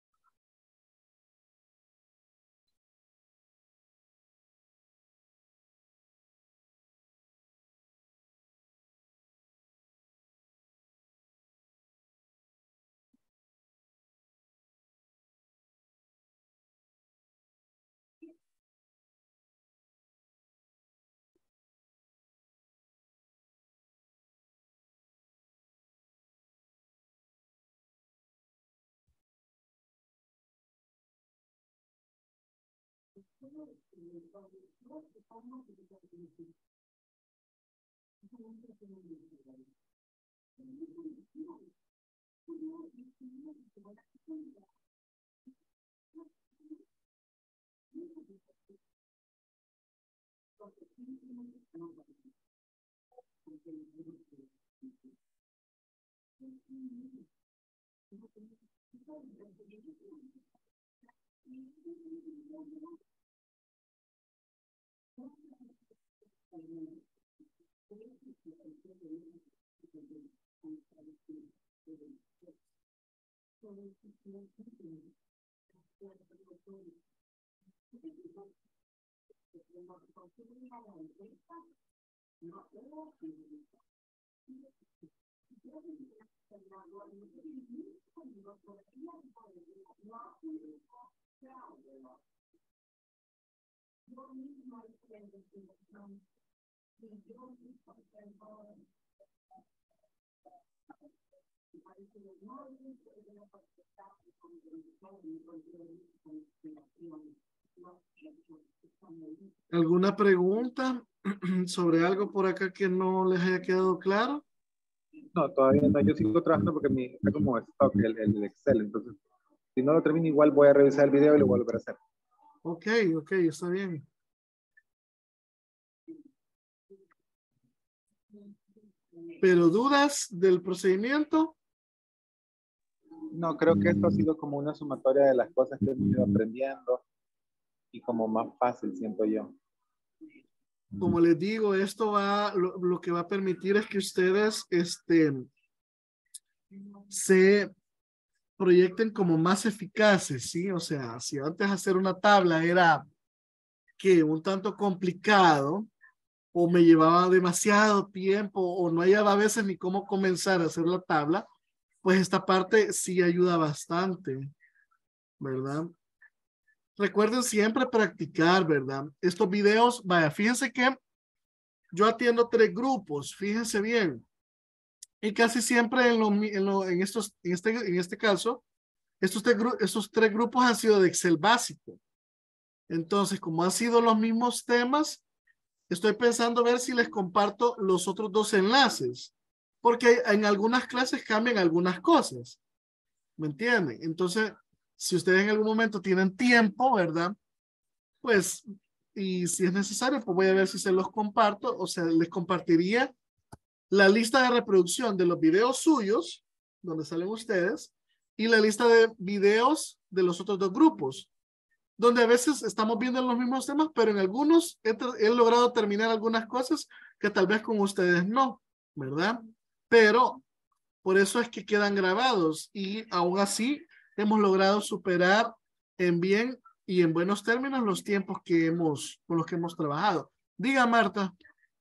A: ¿Alguna pregunta sobre algo por acá que no les haya quedado claro?
B: No, todavía no. Yo sigo trabajando porque mi, está como stock el, el Excel. Entonces, si no lo termino, igual voy a revisar el video y lo voy a volver a hacer.
A: Ok, ok, está bien. ¿Pero dudas del procedimiento?
B: No, creo que esto ha sido como una sumatoria de las cosas que hemos ido aprendiendo y como más fácil, siento yo.
A: Como les digo, esto va, lo, lo que va a permitir es que ustedes este, se proyecten como más eficaces, ¿sí? O sea, si antes hacer una tabla era que un tanto complicado o me llevaba demasiado tiempo o no hallaba a veces ni cómo comenzar a hacer la tabla, pues esta parte sí ayuda bastante, ¿verdad? Recuerden siempre practicar, ¿verdad? Estos videos, vaya, fíjense que yo atiendo tres grupos, fíjense bien. Y casi siempre en, lo, en, lo, en, estos, en, este, en este caso, estos, tres, estos tres grupos han sido de Excel básico. Entonces, como han sido los mismos temas, estoy pensando ver si les comparto los otros dos enlaces. Porque en algunas clases cambian algunas cosas. ¿Me entienden? Entonces, si ustedes en algún momento tienen tiempo, ¿verdad? Pues, y si es necesario, pues voy a ver si se los comparto. O sea, les compartiría la lista de reproducción de los videos suyos, donde salen ustedes, y la lista de videos de los otros dos grupos, donde a veces estamos viendo los mismos temas, pero en algunos he, he logrado terminar algunas cosas que tal vez con ustedes no, ¿verdad? Pero por eso es que quedan grabados y aún así hemos logrado superar en bien y en buenos términos los tiempos que hemos, con los que hemos trabajado. Diga, Marta.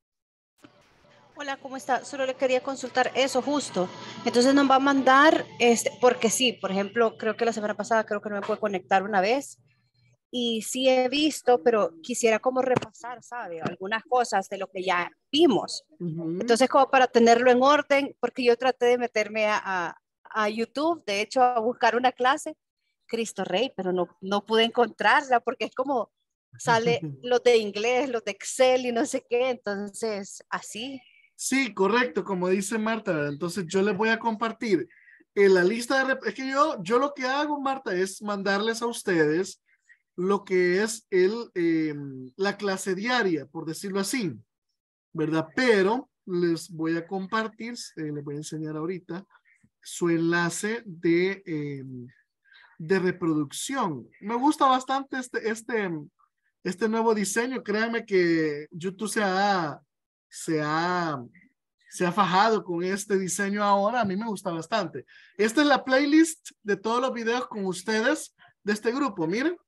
G: Hola, ¿cómo está? Solo le quería consultar eso justo. Entonces nos va a mandar, este, porque sí, por ejemplo, creo que la semana pasada creo que no me pude conectar una vez y sí he visto, pero quisiera como repasar, ¿sabe? Algunas cosas de lo que ya vimos. Uh-huh. Entonces como para tenerlo en orden, porque yo traté de meterme a, a, a YouTube, de hecho a buscar una clase, Cristo Rey, pero no, no pude encontrarla porque es como sale los de inglés, los de Excel y no sé qué, entonces así.
A: Sí, correcto, como dice Marta. Entonces yo les voy a compartir en la lista de... Es que yo, yo lo que hago, Marta, es mandarles a ustedes lo que es el, eh, la clase diaria, por decirlo así, ¿verdad? Pero les voy a compartir, eh, les voy a enseñar ahorita su enlace de, eh, de reproducción. Me gusta bastante este, este, este nuevo diseño. Créanme que YouTube se ha, se ha, se ha fajado con este diseño ahora. A mí me gusta bastante. Esta es la playlist de todos los videos con ustedes de este grupo. Miren.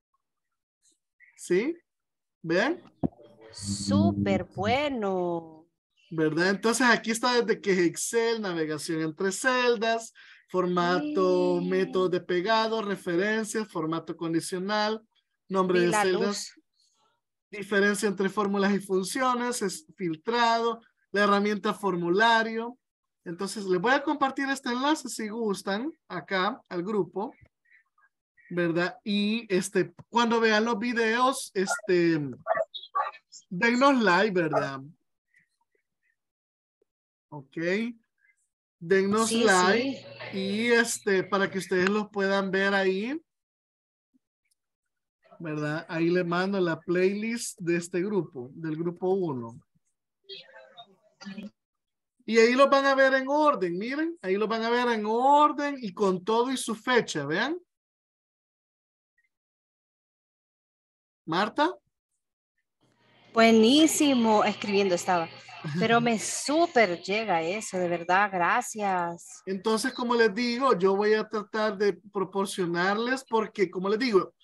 A: ¿Sí? ¿Ven?
G: Súper bueno.
A: ¿Verdad? Entonces aquí está desde que es Excel, navegación entre celdas, formato,
G: Sí.
A: método de pegado, referencias, formato condicional, nombre
G: Vi
A: de
G: la
A: celdas,
G: luz.
A: diferencia entre fórmulas y funciones, es filtrado, la herramienta formulario. Entonces les voy a compartir este enlace si gustan acá al grupo, ¿verdad? Y este, cuando vean los videos, este, denos like, ¿verdad? Ok. Denos
G: Sí,
A: like
G: sí.
A: y este, para que ustedes los puedan ver ahí, ¿verdad? Ahí le mando la playlist de este grupo, del grupo uno. Y ahí los van a ver en orden, miren, ahí los van a ver en orden y con todo y su fecha, ¿vean? Marta.
G: Buenísimo. Escribiendo estaba. Pero me súper llega eso, de verdad. Gracias.
A: Entonces, como les digo, yo voy a tratar de proporcionarles porque, como les digo,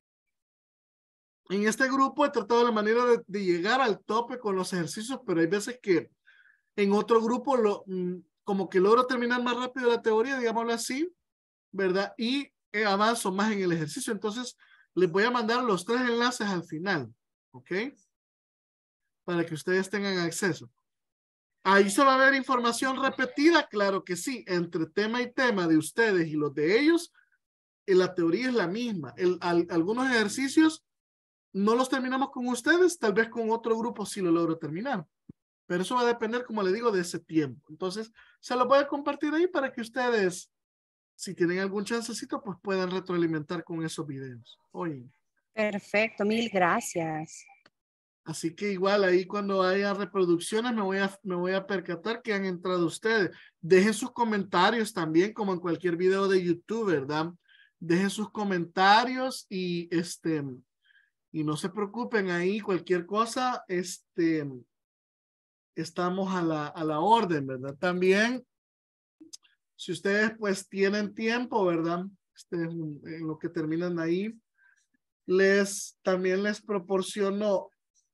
A: en este grupo he tratado la manera de, de llegar al tope con los ejercicios, pero hay veces que en otro grupo lo, mm, como que logro terminar más rápido la teoría, digámoslo así, ¿verdad? Y eh, avanzo más en el ejercicio. Entonces, les voy a mandar los tres enlaces al final, ¿ok? Para que ustedes tengan acceso. Ahí se va a ver información repetida, claro que sí, entre tema y tema de ustedes y los de ellos, eh, la teoría es la misma. El, al, algunos ejercicios no los terminamos con ustedes, tal vez con otro grupo sí lo logro terminar. Pero eso va a depender, como le digo, de ese tiempo. Entonces, se lo voy a compartir ahí para que ustedes, si tienen algún chancecito, pues puedan retroalimentar con esos videos. Oye.
G: Perfecto, mil gracias.
A: Así que igual ahí cuando haya reproducciones me voy a, me voy a percatar que han entrado ustedes. Dejen sus comentarios también, como en cualquier video de YouTube, ¿verdad? Dejen sus comentarios y este, y no se preocupen ahí, cualquier cosa, este, estamos a la, a la orden, ¿verdad? También, si ustedes pues tienen tiempo, ¿verdad? Este, en lo que terminan ahí, les, también les proporciono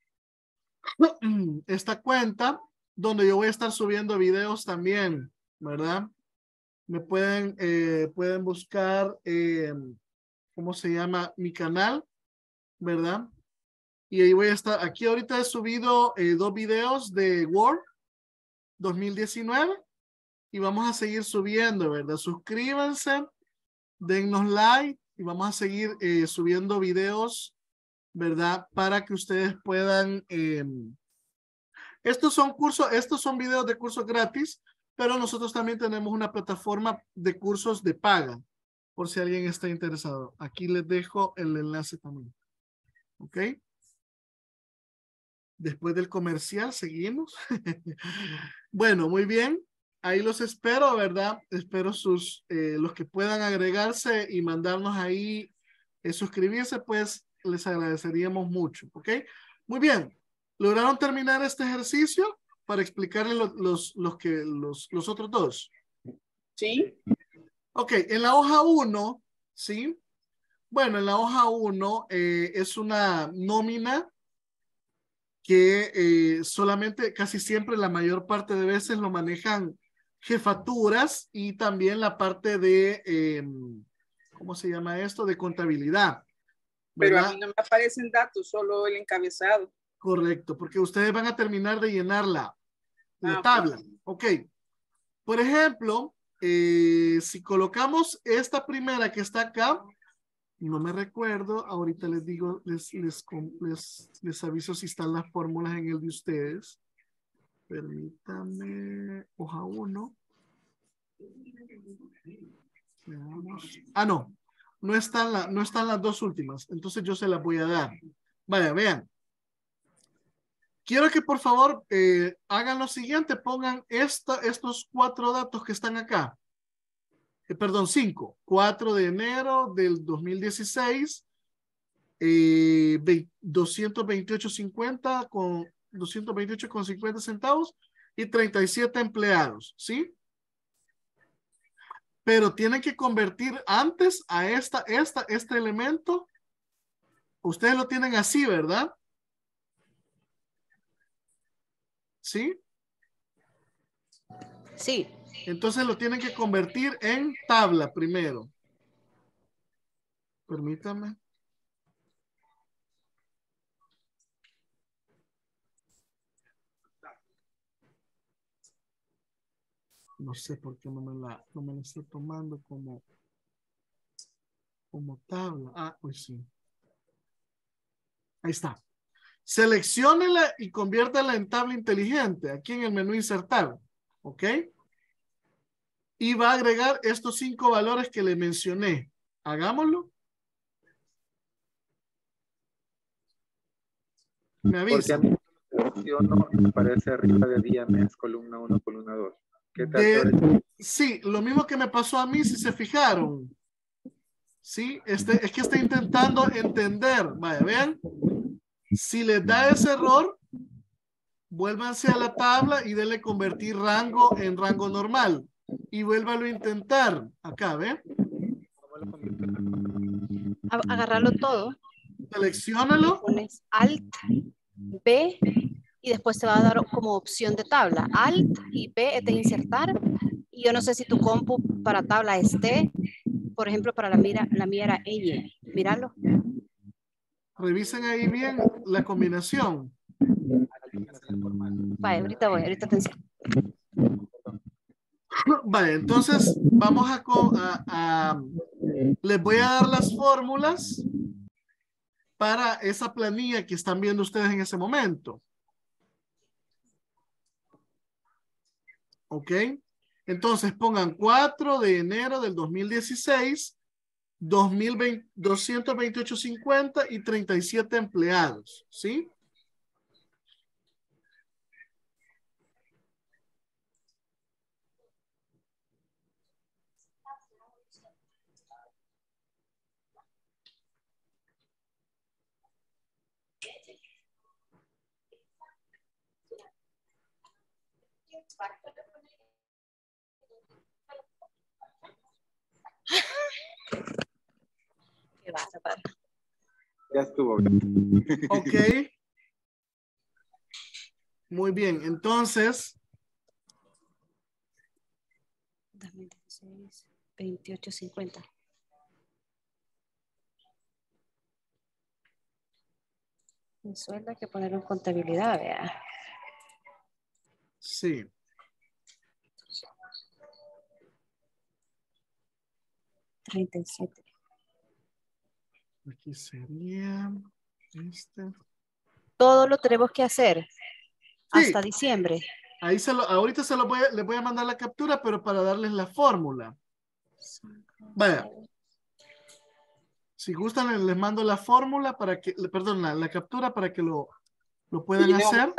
A: esta cuenta donde yo voy a estar subiendo videos también, ¿verdad? Me pueden, eh, pueden buscar, eh, ¿cómo se llama? Mi canal, ¿verdad? Y ahí voy a estar, aquí ahorita he subido eh, dos videos de Word dos mil diecinueve y vamos a seguir subiendo, ¿verdad? Suscríbanse, dennos like y vamos a seguir eh, subiendo videos, ¿verdad? Para que ustedes puedan... Eh, estos son cursos, estos son videos de cursos gratis, pero nosotros también tenemos una plataforma de cursos de paga, por si alguien está interesado. Aquí les dejo el enlace también. ¿Ok? Después del comercial, seguimos. Bueno, muy bien. Ahí los espero, ¿verdad? Espero sus, eh, los que puedan agregarse y mandarnos ahí, eh, suscribirse, pues les agradeceríamos mucho. ¿Ok? Muy bien. ¿Lograron terminar este ejercicio para explicarles los, los, los, que, los, los otros dos?
C: Sí.
A: Ok, en la hoja uno, ¿sí? Bueno, en la hoja uno eh, es una nómina que eh, solamente, casi siempre, la mayor parte de veces lo manejan jefaturas y también la parte de, eh, ¿cómo se llama esto? De contabilidad.
C: Pero a
A: ¿verdad?
C: mí no me aparecen datos, solo el encabezado.
A: Correcto, porque ustedes van a terminar de llenar la, la
C: Ah,
A: tabla.
C: ok.
A: Ok. Por ejemplo, eh, si colocamos esta primera que está acá, no me recuerdo, ahorita les digo, les, les, les, les aviso si están las fórmulas en el de ustedes. Permítame, hoja uno. Veamos. Ah, no, no están, la, no están las dos últimas, entonces yo se las voy a dar. Vaya, vean. Quiero que por favor eh, hagan lo siguiente, pongan esta, estos cuatro datos que están acá. eh, perdón, cinco. cuatro de enero del dos mil dieciséis, eh, doscientos veintiocho cincuenta con doscientos veintiocho con cincuenta centavos y treinta y siete empleados, ¿sí? Pero tienen que convertir antes a esta, esta, este elemento. Ustedes lo tienen así, ¿verdad? ¿Sí?
G: Sí.
A: Entonces lo tienen que convertir en tabla primero. Permítame. No sé por qué no me la, no me la estoy tomando como, como tabla. Ah, pues sí. Ahí está. Selecciónela y conviértela en tabla inteligente. Aquí en el menú insertar. ¿Ok? Y va a agregar estos cinco valores que le mencioné. Hagámoslo. Me avisa.
B: Porque a mí no me aparece arriba de día, mes, columna uno, columna dos. ¿Qué tal?
A: De, sí, lo mismo que me pasó a mí, si se fijaron. Sí, este, es que está intentando entender. Vaya, vean. Si les da ese error, vuélvanse a la tabla y denle convertir rango en rango normal. Y vuélvalo a intentar. Acá, ¿ve?
G: Agarrarlo todo.
A: Selecciónalo.
G: Pones Alt, B, y después te va a dar como opción de tabla. Alt y B es de insertar. Y yo no sé si tu compu para tabla es T. Por ejemplo, para la, mira, la mía era Y. Míralo.
A: Revisen ahí bien la combinación.
G: Vale, ahorita voy, ahorita te enseño.
A: Vale, entonces vamos a, a, a... Les voy a dar las fórmulas para esa planilla que están viendo ustedes en ese momento. ¿Ok? Entonces pongan cuatro de enero del dos mil dieciséis, dos mil veinte, doscientos veintiocho cincuenta y treinta y siete empleados. ¿Sí?
G: Qué bárbaro.
B: Ya estuvo.
A: Ok. Muy bien, entonces.
G: dos mil dieciséis, veintiocho cincuenta. Sueldo hay que ponerlo en contabilidad, vea.
A: Sí.
G: treinta y siete.
A: Aquí sería este.
G: Todo lo tenemos que hacer
A: Sí.
G: hasta diciembre.
A: Ahí se lo, ahorita se lo voy a, les voy a mandar la captura, pero para darles la fórmula. Vaya. Si gustan, les mando la fórmula para que, perdón, la, la captura para que lo, lo puedan hacer.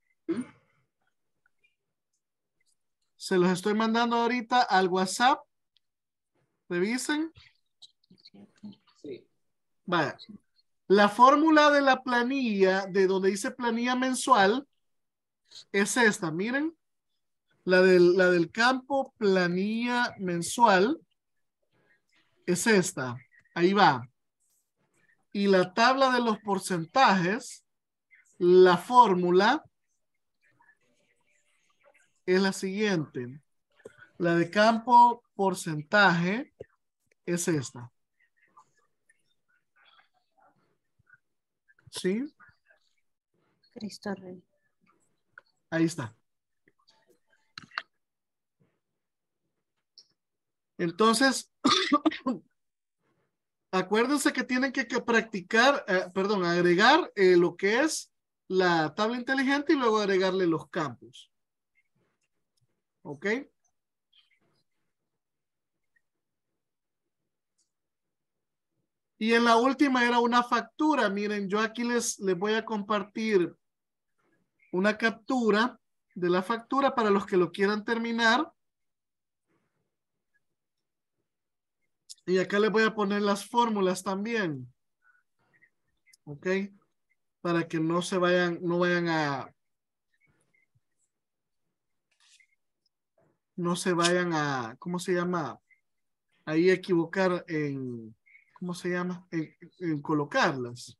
A: Se los estoy mandando ahorita al WhatsApp. Revisen.
B: Sí.
A: Vaya. La fórmula de la planilla, de donde dice planilla mensual, es esta. Miren. La del, la del campo planilla mensual es esta. Ahí va. Y la tabla de los porcentajes, la fórmula es la siguiente. La de campo porcentaje es esta. ¿Sí?
G: Cristo Rey.
A: Ahí está. Entonces, acuérdense que tienen que, que practicar, eh, perdón, agregar eh, lo que es la tabla inteligente y luego agregarle los campos. ¿Ok? Y en la última era una factura. Miren, yo aquí les, les voy a compartir una captura de la factura para los que lo quieran terminar. Y acá les voy a poner las fórmulas también. Ok. Para que no se vayan, no vayan a, no se vayan a, ¿cómo se llama? Ahí equivocar en, ¿cómo se llama? En, en colocarlas.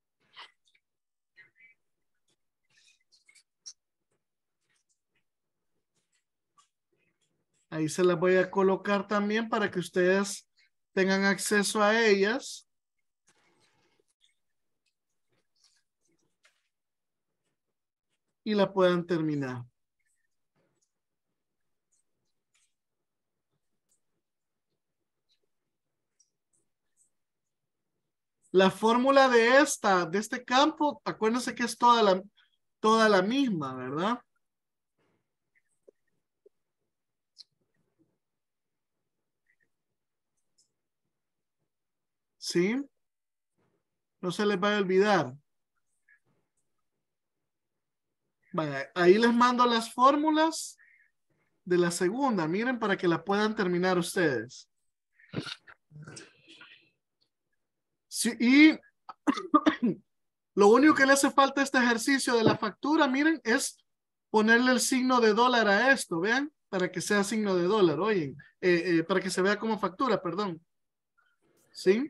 A: Ahí se las voy a colocar también para que ustedes tengan acceso a ellas. Y la puedan terminar. La fórmula de esta, de este campo, acuérdense que es toda la, toda la misma, ¿verdad? ¿Sí? No se les vaya a olvidar. Vaya, ahí les mando las fórmulas de la segunda. Miren para que la puedan terminar ustedes. Sí, y lo único que le hace falta a este ejercicio de la factura, miren, es ponerle el signo de dólar a esto, vean, para que sea signo de dólar, oye, eh, eh, para que se vea como factura, perdón. ¿Sí?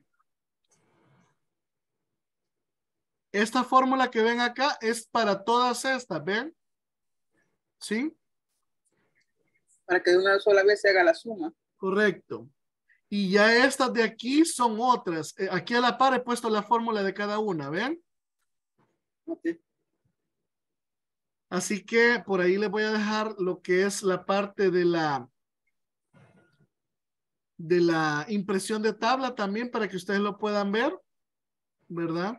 A: Esta fórmula que ven acá es para todas estas, ¿ven? ¿Sí?
C: Para que de una sola vez se haga la suma.
A: Correcto. Y ya estas de aquí son otras. Eh, aquí a la par he puesto la fórmula de cada una, ¿ven?
C: Okay.
A: Así que por ahí les voy a dejar lo que es la parte de la de la impresión de tabla también para que ustedes lo puedan ver, ¿verdad?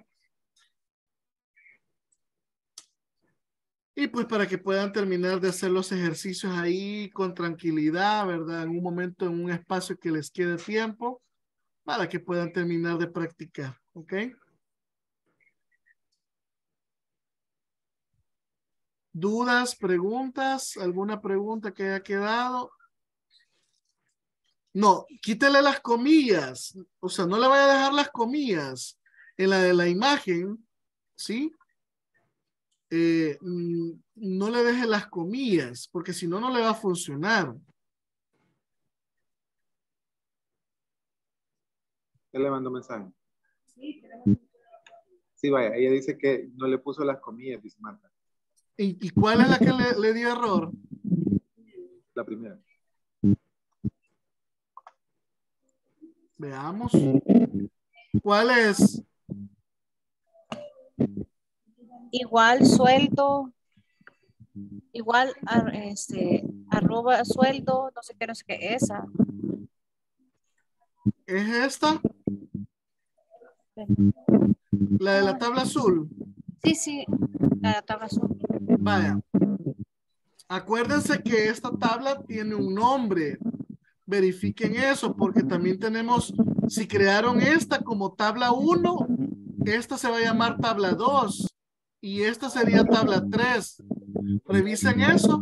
A: Y pues para que puedan terminar de hacer los ejercicios ahí con tranquilidad, ¿verdad? En un momento, en un espacio que les quede tiempo, para que puedan terminar de practicar, ¿ok? ¿Dudas, preguntas? ¿Alguna pregunta que haya quedado? No, quítele las comillas. O sea, no le vaya a dejar las comillas en la de la imagen, ¿sí? Eh, mm, no le deje las comillas, porque si no, no le va a funcionar.
B: ¿Qué le mandó mensaje? Sí, vaya, ella dice que no le puso las comillas, dice Marta.
A: ¿Y, y cuál es la que le, le dio error?
B: La primera.
A: Veamos. ¿Cuál es?
G: Igual sueldo, igual ar- este, arroba sueldo, no sé qué, no sé qué, esa.
A: ¿Es esta? La de la tabla azul.
G: Sí, sí, la tabla azul.
A: Vaya. Acuérdense que esta tabla tiene un nombre. Verifiquen eso porque también tenemos, si crearon esta como tabla uno, esta se va a llamar tabla dos y esta sería tabla tres. Revisen eso.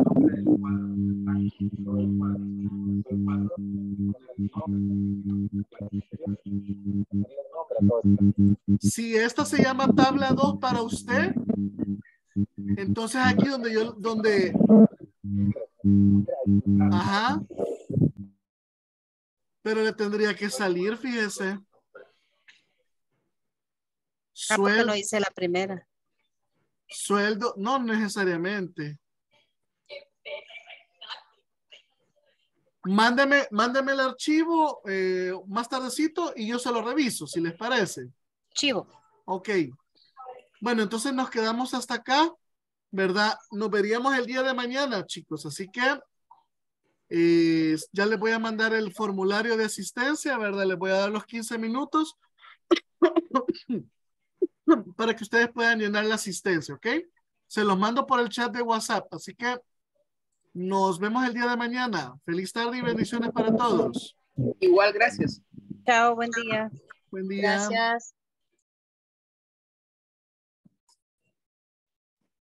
A: Si esta se llama tabla dos para usted, entonces aquí donde yo, donde, ajá, pero le tendría que salir, fíjese.
G: Ah, porque
A: Sueldo,
G: no hice la primera.
A: sueldo, no necesariamente. Mándeme, mándeme el archivo eh, más tardecito y yo se lo reviso, si les parece.
G: Chivo.
A: Ok. Bueno, entonces nos quedamos hasta acá, ¿verdad? Nos veríamos el día de mañana, chicos. Así que eh, ya les voy a mandar el formulario de asistencia, ¿verdad? Les voy a dar los quince minutos para que ustedes puedan llenar la asistencia, ¿ok? Se los mando por el chat de WhatsApp. Así que nos vemos el día de mañana. Feliz tarde y bendiciones para todos.
C: Igual, gracias.
G: Chao, buen día.
A: Buen día.
F: Gracias.